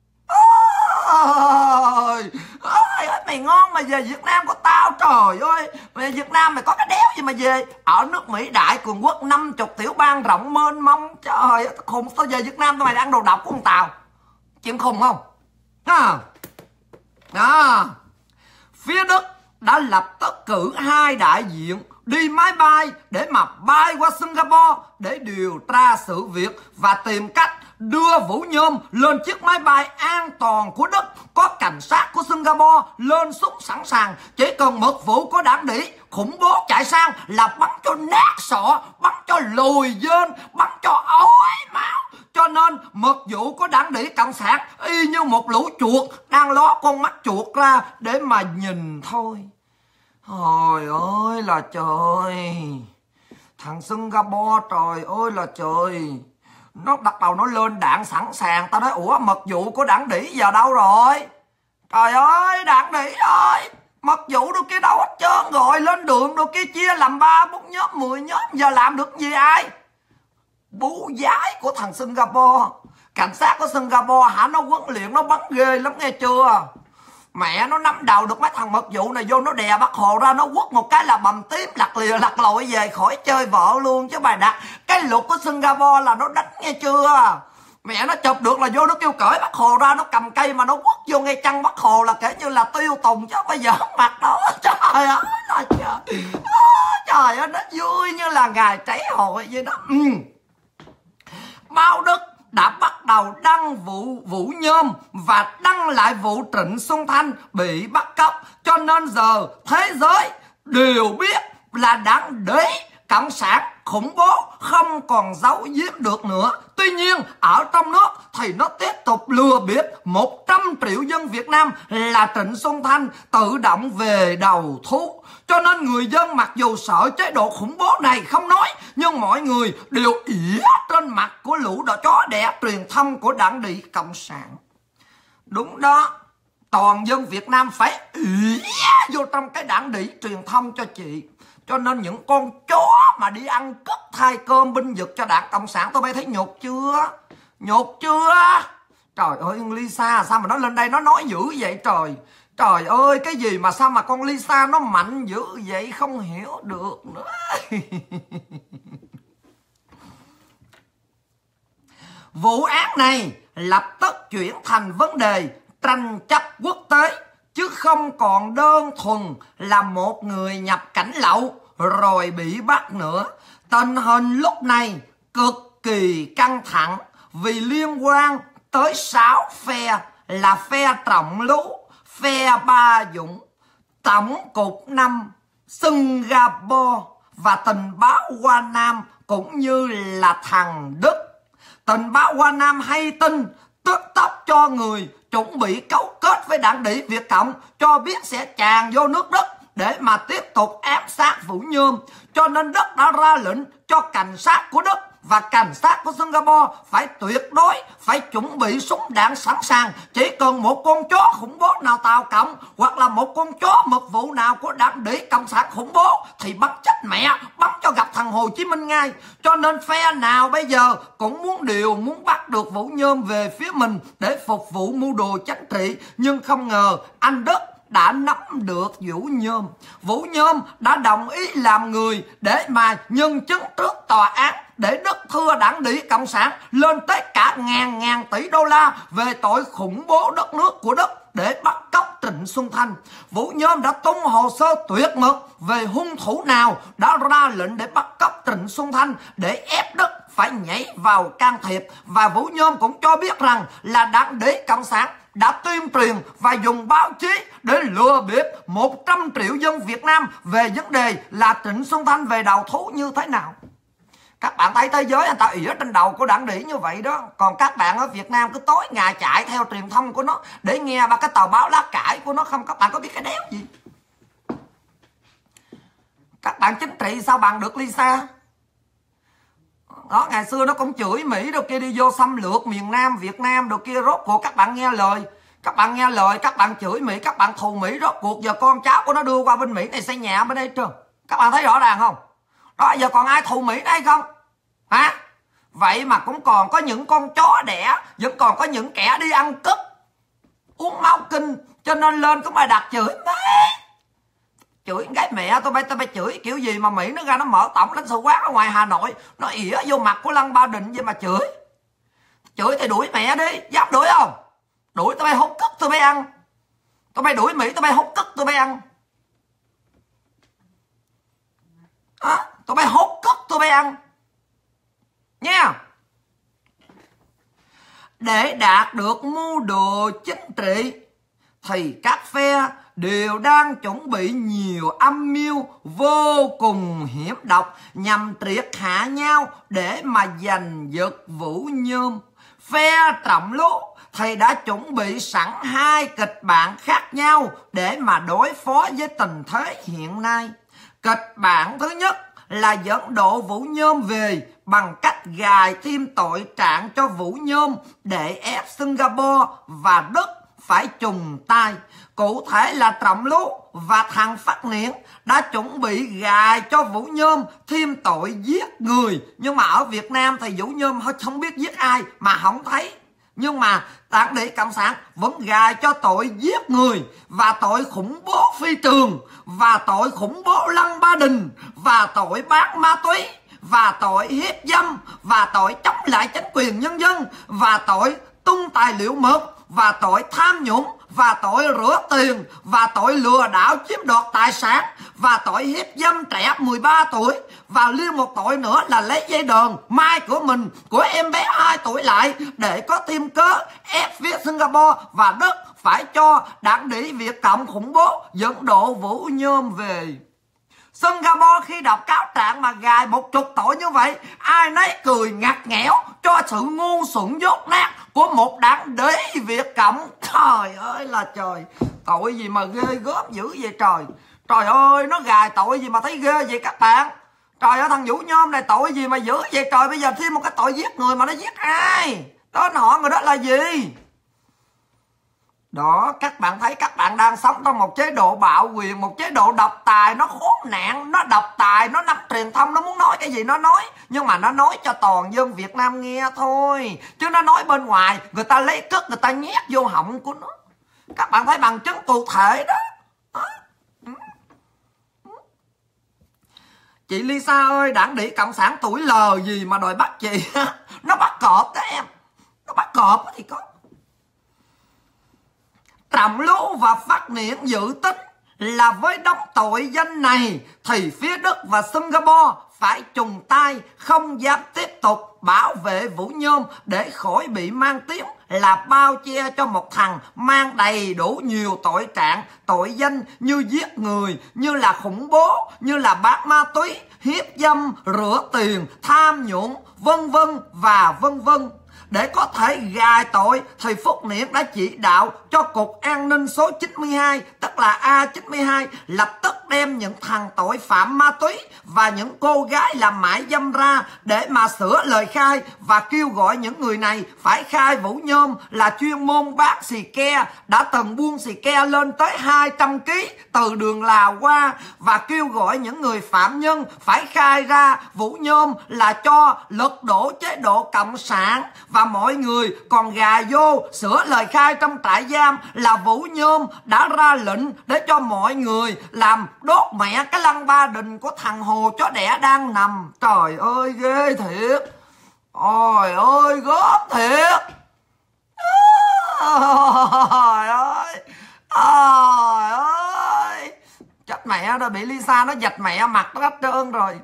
Ôi ơi, mày ngon mà về Việt Nam của tao. Trời ơi, mày Việt Nam mày có cái đéo gì mà về. Ở nước Mỹ đại cường quốc 50 tiểu bang rộng mênh mông. Trời ơi, khùng. Tao về Việt Nam tao mày ăn đồ độc của con Tàu. Chuyện khùng không? Đó. Phía Đức đã lập tức cử 2 đại diện đi máy bay để mà bay qua Singapore để điều tra sự việc và tìm cách đưa Vũ Nhôm lên chiếc máy bay an toàn của Đức. Có cảnh sát của Singapore lên súng sẵn sàng, chỉ cần mật vụ của đảng Đĩ khủng bố chạy sang là bắn cho nát sọ, bắn cho lùi dên, bắn cho ói máu. Cho nên mật vụ của đảng Đĩ Cộng sản y như một lũ chuột đang ló con mắt chuột ra để mà nhìn thôi. Trời ơi là trời. Thằng Singapore trời ơi là trời. Nó bắt đầu nó lên đạn sẵn sàng. Tao nói ủa mật vụ của đảng Đĩ giờ đâu rồi? Trời ơi đảng Đĩ ơi, mật vụ đâu kia đâu hết trơn rồi. Lên đường đâu kia chia làm 3, 4 nhóm, 10 nhóm. Giờ làm được gì ai? Bú giái của thằng Singapore. Cảnh sát của Singapore hả, nó huấn luyện nó bắn ghê lắm nghe chưa. Mẹ nó nắm đầu được mấy thằng mật vụ này vô, nó đè Bác Hồ ra, nó quất một cái là bầm tím lặt lìa lặt lội về khỏi chơi vợ luôn. Chứ bài đặt cái luật của Singapore là nó đánh nghe chưa. Mẹ nó chụp được là vô nó kêu cởi Bác Hồ ra, nó cầm cây mà nó quất vô ngay chân Bác Hồ là kể như là tiêu tùng. Chứ bây giờ mặt đó trời ơi là trời. Trời ơi nó vui như là ngày cháy hội vậy đó. Báo Đức đã bắt đầu đăng vụ Vũ Nhôm và đăng lại vụ Trịnh Xuân Thanh bị bắt cóc. Cho nên giờ thế giới đều biết là đảng đế Cộng sản khủng bố không còn giấu giếm được nữa. Tuy nhiên ở trong nước thì nó tiếp tục lừa bịp 100 triệu dân Việt Nam là Trịnh Xuân Thanh tự động về đầu thú. Cho nên người dân mặc dù sợ chế độ khủng bố này không nói, nhưng mọi người đều ỉa trên mặt của lũ đỏ chó đẻ truyền thông của đảng đĩ Cộng sản. Đúng đó, toàn dân Việt Nam phải ỉa vô trong cái đảng đĩ truyền thông cho chị. Cho nên những con chó mà đi ăn cất thay cơm binh vực cho đảng Cộng sản, tôi bay thấy nhục chưa? Nhục chưa? Trời ơi Lisa, sao mà nó lên đây nó nói dữ vậy trời? Trời ơi, cái gì mà sao mà con Lisa nó mạnh dữ vậy không hiểu được nữa. Vụ án này lập tức chuyển thành vấn đề tranh chấp quốc tế, chứ không còn đơn thuần là một người nhập cảnh lậu rồi bị bắt nữa. Tình hình lúc này cực kỳ căng thẳng vì liên quan tới 6 phe là phe Trọng Lú, phe Ba Dũng, Tổng cục 5, Singapore và tình báo Hoa Nam cũng như là thằng Đức. Tình báo Hoa Nam hay tin tức tốc cho người chuẩn bị cấu kết với đảng đĩ Việt Cộng, cho biết sẽ tràn vô nước Đức để mà tiếp tục ám sát Vũ Nhôm. Cho nên Đức đã ra lệnh cho cảnh sát của Đức và cảnh sát của Singapore phải tuyệt đối phải chuẩn bị súng đạn sẵn sàng. Chỉ cần một con chó khủng bố nào Tàu Cộng hoặc là một con chó mật vụ nào của đảng đĩ Cộng sản khủng bố thì bắn chết mẹ, bắn cho gặp thằng Hồ Chí Minh ngay. Cho nên phe nào bây giờ cũng muốn bắt được Vũ Nhôm về phía mình để phục vụ mưu đồ chính trị. Nhưng không ngờ anh Đức đã nắm được Vũ Nhôm. Vũ Nhôm đã đồng ý làm người để mà nhân chứng trước tòa án để Đức thưa đảng đĩ Cộng sản lên tới cả ngàn tỷ đô la về tội khủng bố đất nước của Đức để bắt cóc Trịnh Xuân Thanh. Vũ Nhôm đã tung hồ sơ tuyệt mật về hung thủ nào đã ra lệnh để bắt cóc Trịnh Xuân Thanh để ép Đức phải nhảy vào can thiệp. Và Vũ Nhôm cũng cho biết rằng là đảng đĩ Cộng sản đã tuyên truyền và dùng báo chí để lừa bịp 100 triệu dân Việt Nam về vấn đề là Trịnh Xuân Thanh về đầu thú như thế nào. Các bạn thấy thế giới người ta ỉa trên đầu của đảng đĩ như vậy đó. Còn các bạn ở Việt Nam cứ tối ngày chạy theo truyền thông của nó để nghe ba cái tờ báo lá cải của nó không. Các bạn có biết cái đéo gì? Các bạn chính trị sao bằng được Lisa? Đó, ngày xưa nó cũng chửi Mỹ đồ kia đi vô xâm lược miền Nam Việt Nam đồ kia, rốt cuộc các bạn nghe lời. Các bạn nghe lời, các bạn chửi Mỹ, các bạn thù Mỹ, rốt cuộc giờ con cháu của nó đưa qua bên Mỹ này xây nhà bên đây chưa? Các bạn thấy rõ ràng không? Đó, giờ còn ai thù Mỹ đây không? Hả? Vậy mà cũng còn có những con chó đẻ, vẫn còn có những kẻ đi ăn cướp, uống máu kinh, cho nên lên cũng bài đặt chửi Mỹ. Chửi cái mẹ tôi bay chửi kiểu gì mà Mỹ nó ra nó mở tổng lãnh sự quán ở ngoài Hà Nội, nó ỉa vô mặt của Lăng Ba Định vậy mà chửi. Chửi thì đuổi mẹ đi, dám đuổi không? Đuổi tôi bay hút cất tôi bay ăn. Tôi bay đuổi Mỹ tôi bay hút cất tôi bay ăn. À, tôi bay hút cất tôi bay ăn nha. Để đạt được mưu đồ chính trị thì các phe đều đang chuẩn bị nhiều âm mưu vô cùng hiểm độc nhằm triệt hạ nhau để mà giành giật Vũ Nhôm. Phe Trọng Lú thì đã chuẩn bị sẵn 2 kịch bản khác nhau để mà đối phó với tình thế hiện nay. Kịch bản thứ nhất là dẫn độ Vũ Nhôm về bằng cách gài thêm tội trạng cho Vũ Nhôm để ép Singapore và Đức phải trùng tay. Cụ thể là Trọng Lú và thằng Phát Niệm đã chuẩn bị gài cho Vũ Nhôm thêm tội giết người. Nhưng mà ở Việt Nam thì Vũ Nhôm không biết giết ai mà không thấy. Nhưng mà đảng đĩ Cộng sản vẫn gài cho tội giết người và tội khủng bố phi trường và tội khủng bố Lăng Ba Đình và tội bán ma túy và tội hiếp dâm và tội chống lại chính quyền nhân dân và tội tung tài liệu mật và tội tham nhũng và tội rửa tiền và tội lừa đảo chiếm đoạt tài sản và tội hiếp dâm trẻ 13 tuổi và liên một tội nữa là lấy dây đờn mai của mình của em bé 2 tuổi lại để có thêm cớ ép phía Singapore và Đức phải cho đảng đỉ Việt Cộng khủng bố dẫn độ Vũ Nhôm về. Singapore khi đọc cáo trạng mà gài 10 tội như vậy, ai nấy cười ngặt nghẽo cho sự ngu xuẩn dốt nát của một đảng đế Việt Cộng. Trời ơi là trời, tội gì mà ghê gớm dữ vậy trời. Trời ơi, nó gài tội gì mà thấy ghê vậy các bạn. Trời ơi, thằng Vũ Nhôm này tội gì mà dữ vậy trời. Bây giờ thêm một cái tội giết người mà nó giết ai? Đó họ người đó là gì? Đó, các bạn thấy các bạn đang sống trong một chế độ bạo quyền, một chế độ độc tài, nó khốn nạn, nó độc tài, nó nắm truyền thông, nó muốn nói cái gì nó nói. Nhưng mà nó nói cho toàn dân Việt Nam nghe thôi. Chứ nó nói bên ngoài, người ta lấy cất, người ta nhét vô họng của nó. Các bạn thấy bằng chứng cụ thể đó. Chị Lisa ơi, đảng đỉ Cộng sản tuổi lờ gì mà đòi bắt chị. Nó bắt cọp đó em. Nó bắt cọp thì có. Trọng Lũ và Phát Niệm dự tính là với đống tội danh này thì phía Đức và Singapore phải trùng tay, không dám tiếp tục bảo vệ Vũ Nhôm để khỏi bị mang tiếng là bao che cho một thằng mang đầy đủ nhiều tội trạng, tội danh như giết người, như là khủng bố, như là bán ma túy, hiếp dâm, rửa tiền, tham nhũng, vân vân và vân vân. Để có thể gài tội thì Phúc Niệm đã chỉ đạo cho Cục An ninh số 92, tức là A92, lập tức đem những thằng tội phạm ma túy và những cô gái làm mại dâm ra để mà sửa lời khai và kêu gọi những người này phải khai Vũ Nhôm là chuyên môn bán xì ke, đã từng buôn xì ke lên tới 200 kg từ đường Lào qua, và kêu gọi những người phạm nhân phải khai ra Vũ Nhôm là cho lật đổ chế độ Cộng sản. Và mọi người còn gà vô sửa lời khai trong trại giam là Vũ Nhôm đã ra lệnh để cho mọi người làm đốt mẹ cái lăng Ba Đình của thằng Hồ chó đẻ đang nằm. Trời ơi ghê thiệt. Ôi ơi gớm thiệt. Trời ơi. Trời ơi. Chết mẹ rồi, bị Lisa nó giật mẹ mặt nó hết trơn rồi.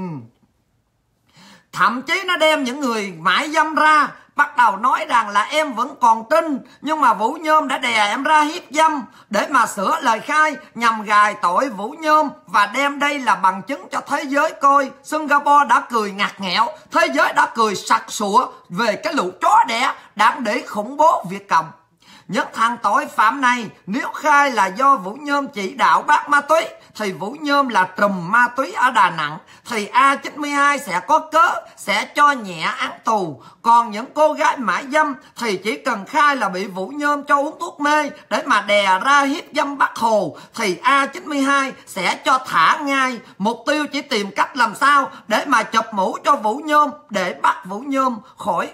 Thậm chí nó đem những người mại dâm ra, bắt đầu nói rằng là em vẫn còn tin, nhưng mà Vũ Nhôm đã đè em ra hiếp dâm để mà sửa lời khai nhằm gài tội Vũ Nhôm và đem đây là bằng chứng cho thế giới coi. Singapore đã cười ngặt nghẽo, thế giới đã cười sặc sụa về cái lũ chó đẻ đảng để khủng bố Việt Cộng. Những thằng tội phạm này nếu khai là do Vũ Nhôm chỉ đạo bán ma túy thì Vũ Nhôm là trùm ma túy ở Đà Nẵng thì A92 sẽ có cớ, sẽ cho nhẹ án tù. Còn những cô gái mại dâm thì chỉ cần khai là bị Vũ Nhôm cho uống thuốc mê để mà đè ra hiếp dâm Bác Hồ thì A92 sẽ cho thả ngay. Mục tiêu chỉ tìm cách làm sao để mà chụp mũ cho Vũ Nhôm để bắt Vũ Nhôm khỏi.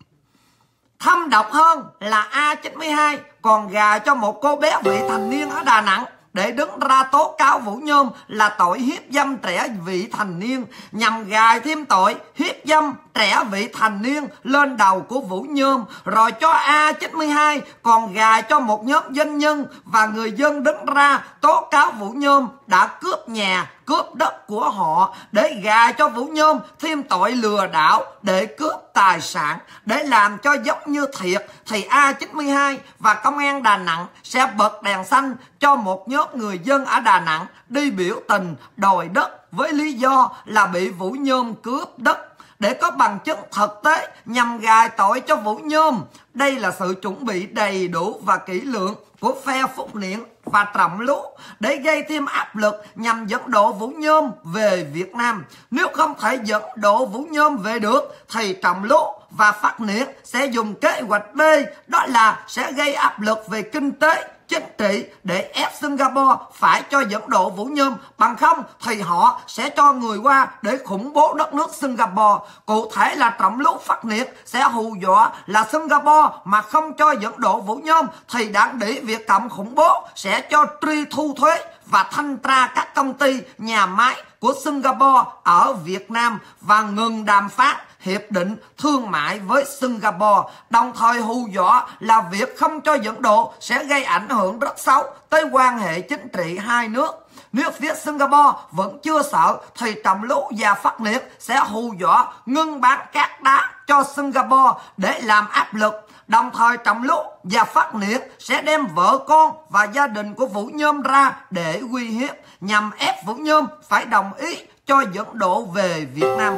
Thâm độc hơn là A92 còn gà cho một cô bé vị thành niên ở Đà Nẵng để đứng ra tố cáo Vũ Nhôm là tội hiếp dâm trẻ vị thành niên, nhằm gài thêm tội hiếp dâm trẻ vị thành niên lên đầu của Vũ Nhôm, rồi cho A92 còn gài cho một nhóm doanh nhân và người dân đứng ra tố cáo Vũ Nhôm đã cướp nhà, cướp đất của họ để gài cho Vũ Nhôm thêm tội lừa đảo để cướp tài sản. Để làm cho giống như thiệt thì A92 và công an Đà Nẵng sẽ bật đèn xanh cho một nhóm người dân ở Đà Nẵng đi biểu tình đòi đất với lý do là bị Vũ Nhôm cướp đất, để có bằng chứng thực tế nhằm gài tội cho Vũ Nhôm. Đây là sự chuẩn bị đầy đủ và kỹ lưỡng của phe Phúc Niệm và Trọng Lũ để gây thêm áp lực nhằm dẫn độ Vũ Nhôm về Việt Nam. Nếu không thể dẫn độ Vũ Nhôm về được thì Trọng Lũ và Phát Niệm sẽ dùng kế hoạch B, đó là sẽ gây áp lực về kinh tế, chính trị để ép Singapore phải cho dẫn độ Vũ Nhôm, bằng không thì họ sẽ cho người qua để khủng bố đất nước Singapore. Cụ thể là Trọng Lũ Phát Niệm sẽ hù dọa là Singapore mà không cho dẫn độ Vũ Nhôm thì đảng đỉ Việt Cộng khủng bố sẽ cho truy thu thuế và thanh tra các công ty, nhà máy của Singapore ở Việt Nam và ngừng đàm phán hiệp định thương mại với Singapore, đồng thời hù dọa là việc không cho dẫn độ sẽ gây ảnh hưởng rất xấu tới quan hệ chính trị hai nước. Nếu phía Singapore vẫn chưa sợ thì Trầm Lũ và Phát Liệt sẽ hù dọa ngưng bán cát đá cho Singapore để làm áp lực. Đồng thời Trầm Lũ và Phát Liệt sẽ đem vợ con và gia đình của Vũ Nhôm ra để uy hiếp, nhằm ép Vũ Nhôm phải đồng ý cho dẫn độ về Việt Nam.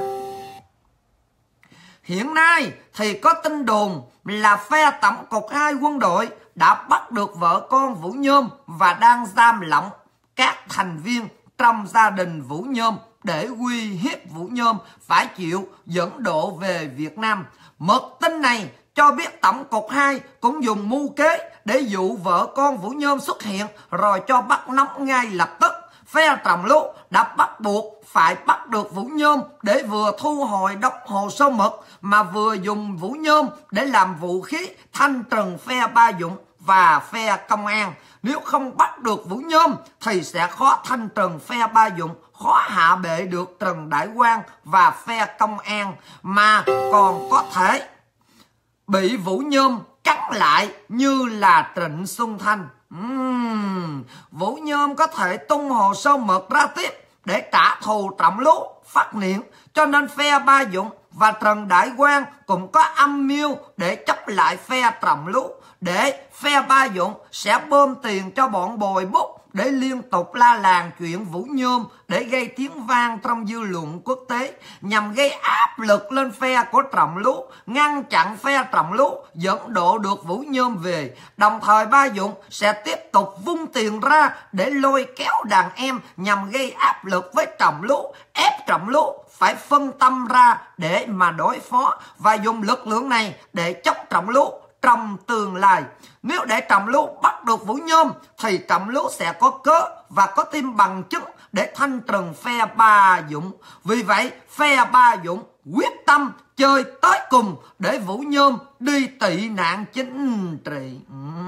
Hiện nay thì có tin đồn là phe Tổng cục 2 quân đội đã bắt được vợ con Vũ Nhôm và đang giam lỏng các thành viên trong gia đình Vũ Nhôm để uy hiếp Vũ Nhôm phải chịu dẫn độ về Việt Nam. Mật tin này cho biết Tổng cục 2 cũng dùng mưu kế để dụ vợ con Vũ Nhôm xuất hiện rồi cho bắt nóng ngay lập tức. Phe Trầm Lũ đã bắt buộc phải bắt được Vũ Nhôm để vừa thu hồi đống hồ sơ mật mà vừa dùng Vũ Nhôm để làm vũ khí thanh trừng phe Ba Dũng và phe công an. Nếu không bắt được Vũ Nhôm thì sẽ khó thanh trừng phe Ba Dũng, khó hạ bệ được Trần Đại Quang và phe công an, mà còn có thể bị Vũ Nhôm cắn lại như là Trịnh Xuân Thanh. Vũ Nhôm có thể tung hồ sơ mật ra tiếp để trả thù Trầm Lũ, Phát Liệt, cho nên phe Ba Dũng và Trần Đại Quang cũng có âm mưu để chấp lại phe Trầm Lũ, để phe Ba Dũng sẽ bơm tiền cho bọn bồi bút để liên tục la làng chuyện Vũ Nhôm để gây tiếng vang trong dư luận quốc tế, nhằm gây áp lực lên phe của Trầm Lũ, ngăn chặn phe Trầm Lũ dẫn độ được Vũ Nhôm về. Đồng thời Ba Dũng sẽ tiếp tục vung tiền ra để lôi kéo đàn em nhằm gây áp lực với Trầm Lũ, ép Trầm Lũ phải phân tâm ra để mà đối phó và dùng lực lượng này để chống Trầm Lũ trong tương lai. Nếu để Trầm Lũ bắt được Vũ Nhôm thì Trầm Lũ sẽ có cớ và có thêm bằng chứng để thanh trừng phe Ba Dũng. Vì vậy phe Ba Dũng quyết tâm chơi tới cùng để Vũ Nhôm đi tị nạn chính trị.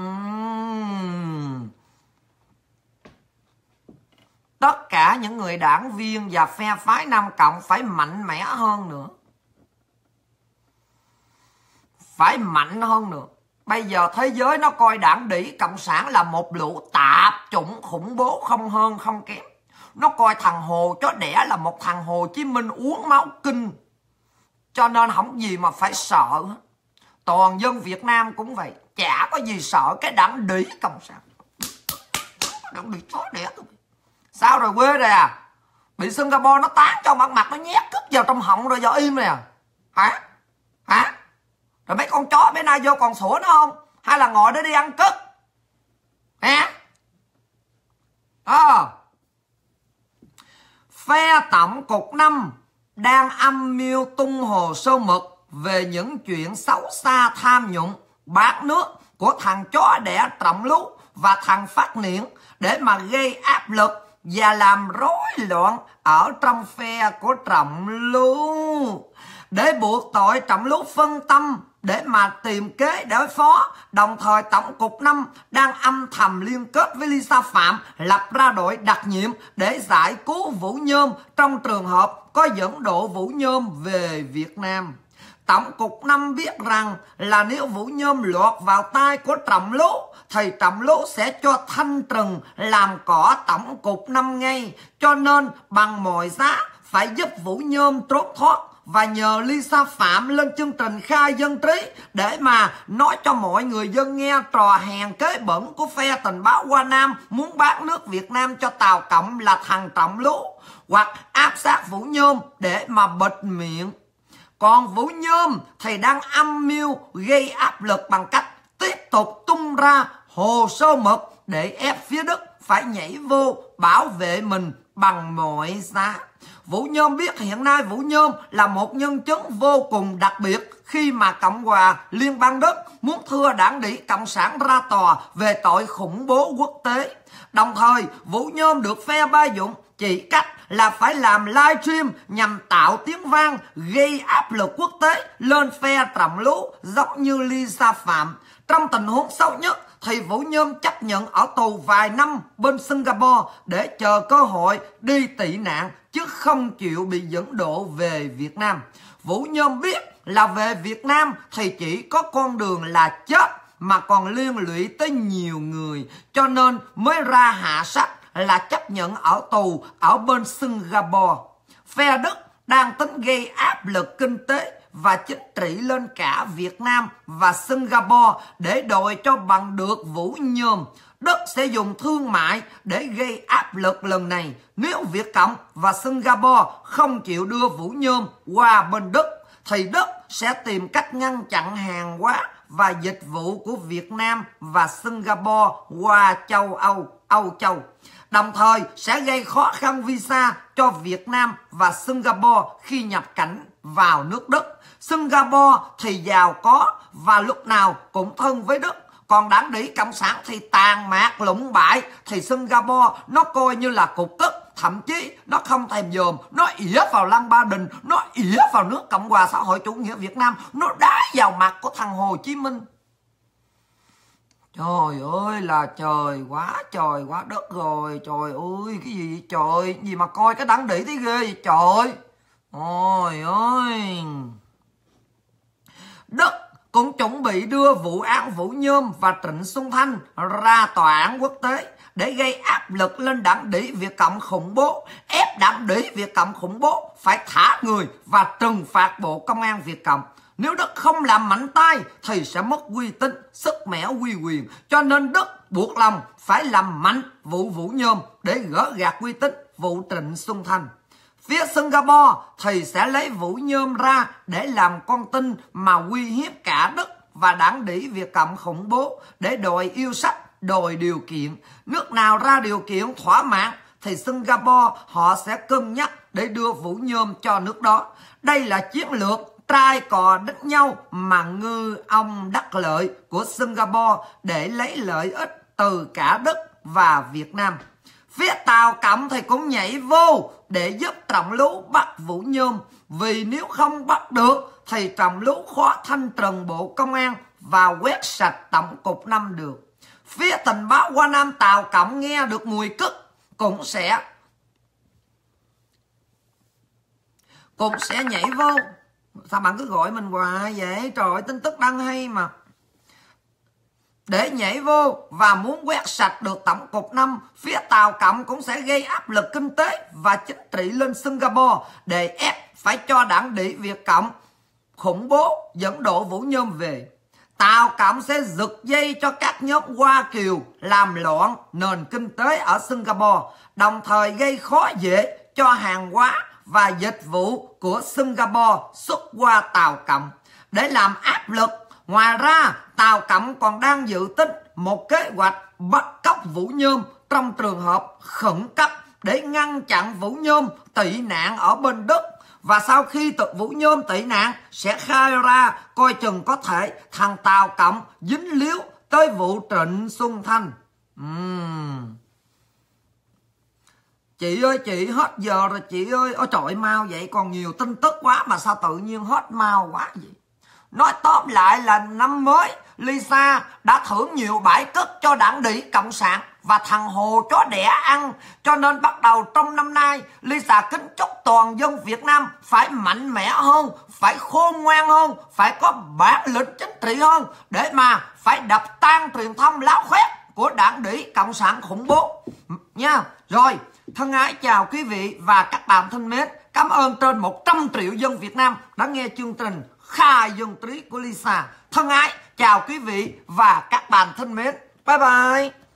Tất cả những người đảng viên và phe phái Nam Cộng phải mạnh mẽ hơn nữa. Phải mạnh hơn nữa. Bây giờ thế giới nó coi đảng đỉ Cộng sản là một lũ tạp chủng khủng bố không hơn không kém. Nó coi thằng Hồ chó đẻ là một thằng Hồ Chí Minh uống máu kinh. Cho nên không gì mà phải sợ. Toàn dân Việt Nam cũng vậy. Chả có gì sợ cái đảng đỉ Cộng sản. Đảng đỉ chó đẻ. Sao rồi quê rồi à? Bị Singapore nó tán cho mặt nó nhét cứt vào trong họng rồi giờ im nè. Hả? Hả? Rồi mấy con chó bữa nay vô còn sủa nó không? Hay là ngồi đó đi ăn cứt? Hả? Phe Tổng cục 5 đang âm mưu tung hồ sơ mật về những chuyện xấu xa tham nhũng, bát nước của thằng chó đẻ Trầm Lũ và thằng Phát Liệt để mà gây áp lực và làm rối loạn ở trong phe của Trầm Lũ, để buộc tội Trầm Lũ phân tâm để mà tìm kế đối phó. Đồng thời Tổng cục 5 đang âm thầm liên kết với Lisa Phạm lập ra đội đặc nhiệm để giải cứu Vũ Nhôm trong trường hợp có dẫn độ Vũ Nhôm về Việt Nam. Tổng cục 5 biết rằng là nếu Vũ Nhôm lọt vào tay của Trầm Lũ thì Trầm Lũ sẽ cho thanh trừng làm cỏ Tổng cục 5 ngay. Cho nên bằng mọi giá phải giúp Vũ Nhôm trốn thoát và nhờ Lisa Phạm lên chương trình Khai Dân Trí để mà nói cho mọi người dân nghe trò hèn kế bẩn của phe tình báo Hoa Nam muốn bán nước Việt Nam cho Tàu Cộng là thằng Trầm Lũ, hoặc áp sát Vũ Nhôm để mà bịt miệng. Còn Vũ Nhôm thì đang âm mưu gây áp lực bằng cách tiếp tục tung ra hồ sơ mật để ép phía Đức phải nhảy vô bảo vệ mình bằng mọi giá. Vũ Nhôm biết hiện nay Vũ Nhôm là một nhân chứng vô cùng đặc biệt khi mà Cộng hòa Liên bang Đức muốn thưa đảng đỉ Cộng sản ra tòa về tội khủng bố quốc tế. Đồng thời Vũ Nhôm được phe Ba Dũng chỉ cách là phải làm livestream nhằm tạo tiếng vang gây áp lực quốc tế lên phe Trầm Lũ giống như Lisa Phạm. Trong tình huống xấu nhất thì Vũ Nhôm chấp nhận ở tù vài năm bên Singapore để chờ cơ hội đi tị nạn, chứ không chịu bị dẫn độ về Việt Nam. Vũ Nhôm biết là về Việt Nam thì chỉ có con đường là chết, mà còn liên lụy tới nhiều người, cho nên mới ra hạ sách là chấp nhận ở tù ở bên Singapore. Phe Đức đang tính gây áp lực kinh tế và chính trị lên cả Việt Nam và Singapore để đòi cho bằng được Vũ Nhôm. Đức sẽ dùng thương mại để gây áp lực lần này nếu Việt Cộng và Singapore không chịu đưa Vũ Nhôm qua bên Đức, thì Đức sẽ tìm cách ngăn chặn hàng hóa và dịch vụ của Việt Nam và Singapore qua châu Âu Châu. Đồng thời sẽ gây khó khăn visa cho Việt Nam và Singapore khi nhập cảnh vào nước Đức. Singapore thì giàu có và lúc nào cũng thân với Đức, còn đảng đĩ Cộng sản thì tàn mạc lũng bại, thì Singapore nó coi như là cục tức, thậm chí nó không thèm dòm, nó ỉa vào Lăng Ba Đình, nó ỉa vào nước Cộng hòa xã hội chủ nghĩa Việt Nam, nó đá vào mặt của thằng Hồ Chí Minh. Trời ơi là trời quá đất rồi. Trời ơi, cái gì vậy trời? Gì mà coi cái đảng đĩ thấy ghê vậy trời? Ôi ơi. Đức cũng chuẩn bị đưa vụ án Vũ Nhôm và Trịnh Xuân Thanh ra tòa án quốc tế để gây áp lực lên đảng đĩ Việt Cộng khủng bố, ép đảng đĩ Việt Cộng khủng bố phải thả người và trừng phạt Bộ Công an Việt Cộng. Nếu Đức không làm mạnh tay thì sẽ mất uy tín, sức mẻ uy quyền. Cho nên Đức buộc lòng phải làm mạnh vụ Vũ Nhôm để gỡ gạt uy tín vụ Trịnh Xuân Thanh. Phía Singapore thì sẽ lấy Vũ Nhôm ra để làm con tin mà uy hiếp cả Đức và đảng đĩ Việt Cộng khủng bố để đòi yêu sách, đòi điều kiện. Nước nào ra điều kiện thỏa mãn thì Singapore họ sẽ cân nhắc để đưa Vũ Nhôm cho nước đó. Đây là chiến lược trai cò đánh nhau mà ngư ông đắc lợi của Singapore để lấy lợi ích từ cả Đức và Việt Nam. Phía Tàu Cộng thì cũng nhảy vô để giúp Trọng Lú bắt Vũ Nhôm, vì nếu không bắt được thì Trọng Lú khó thanh trừng Bộ Công an và quét sạch Tổng cục 5 được. Phía tình báo Hoa Nam Tàu Cộng nghe được mùi cứt cũng sẽ nhảy vô. Sao bạn cứ gọi mình hoài vậy? Trời ơi, tin tức đăng hay mà. Để nhảy vô và muốn quét sạch được Tổng cục 5, phía Tàu Cộng cũng sẽ gây áp lực kinh tế và chính trị lên Singapore để ép phải cho đảng đĩ Việt Cộng khủng bố dẫn độ Vũ Nhôm về. Tàu Cộng sẽ giật dây cho các nhóm Hoa Kiều làm loạn nền kinh tế ở Singapore, đồng thời gây khó dễ cho hàng hóa và dịch vụ của Singapore xuất qua Tàu Cộng. Để làm áp lực, ngoài ra Tàu Cộng còn đang dự tính một kế hoạch bắt cóc Vũ Nhôm trong trường hợp khẩn cấp để ngăn chặn Vũ Nhôm tị nạn ở bên Đức. Và sau khi Vũ Nhôm tị nạn sẽ khai ra coi chừng có thể thằng Tàu Cộng dính líu tới vụ Trịnh Xuân Thanh. Chị ơi, chị hết giờ rồi chị ơi. Ôi trời, mau vậy, còn nhiều tin tức quá mà sao tự nhiên hết mau quá vậy. Nói tóm lại là năm mới Lisa đã thưởng nhiều bãi cất cho đảng đĩ Cộng sản và thằng Hồ chó đẻ ăn. Cho nên bắt đầu trong năm nay, Lisa kính chúc toàn dân Việt Nam phải mạnh mẽ hơn, phải khôn ngoan hơn, phải có bản lĩnh chính trị hơn, để mà phải đập tan truyền thông láo khoét của đảng đĩ Cộng sản khủng bố nha. Rồi, thân ái chào quý vị và các bạn thân mến. Cảm ơn trên 100 triệu dân Việt Nam đã nghe chương trình Khai Dân Trí của Lisa. Thân ái chào quý vị và các bạn thân mến. Bye bye.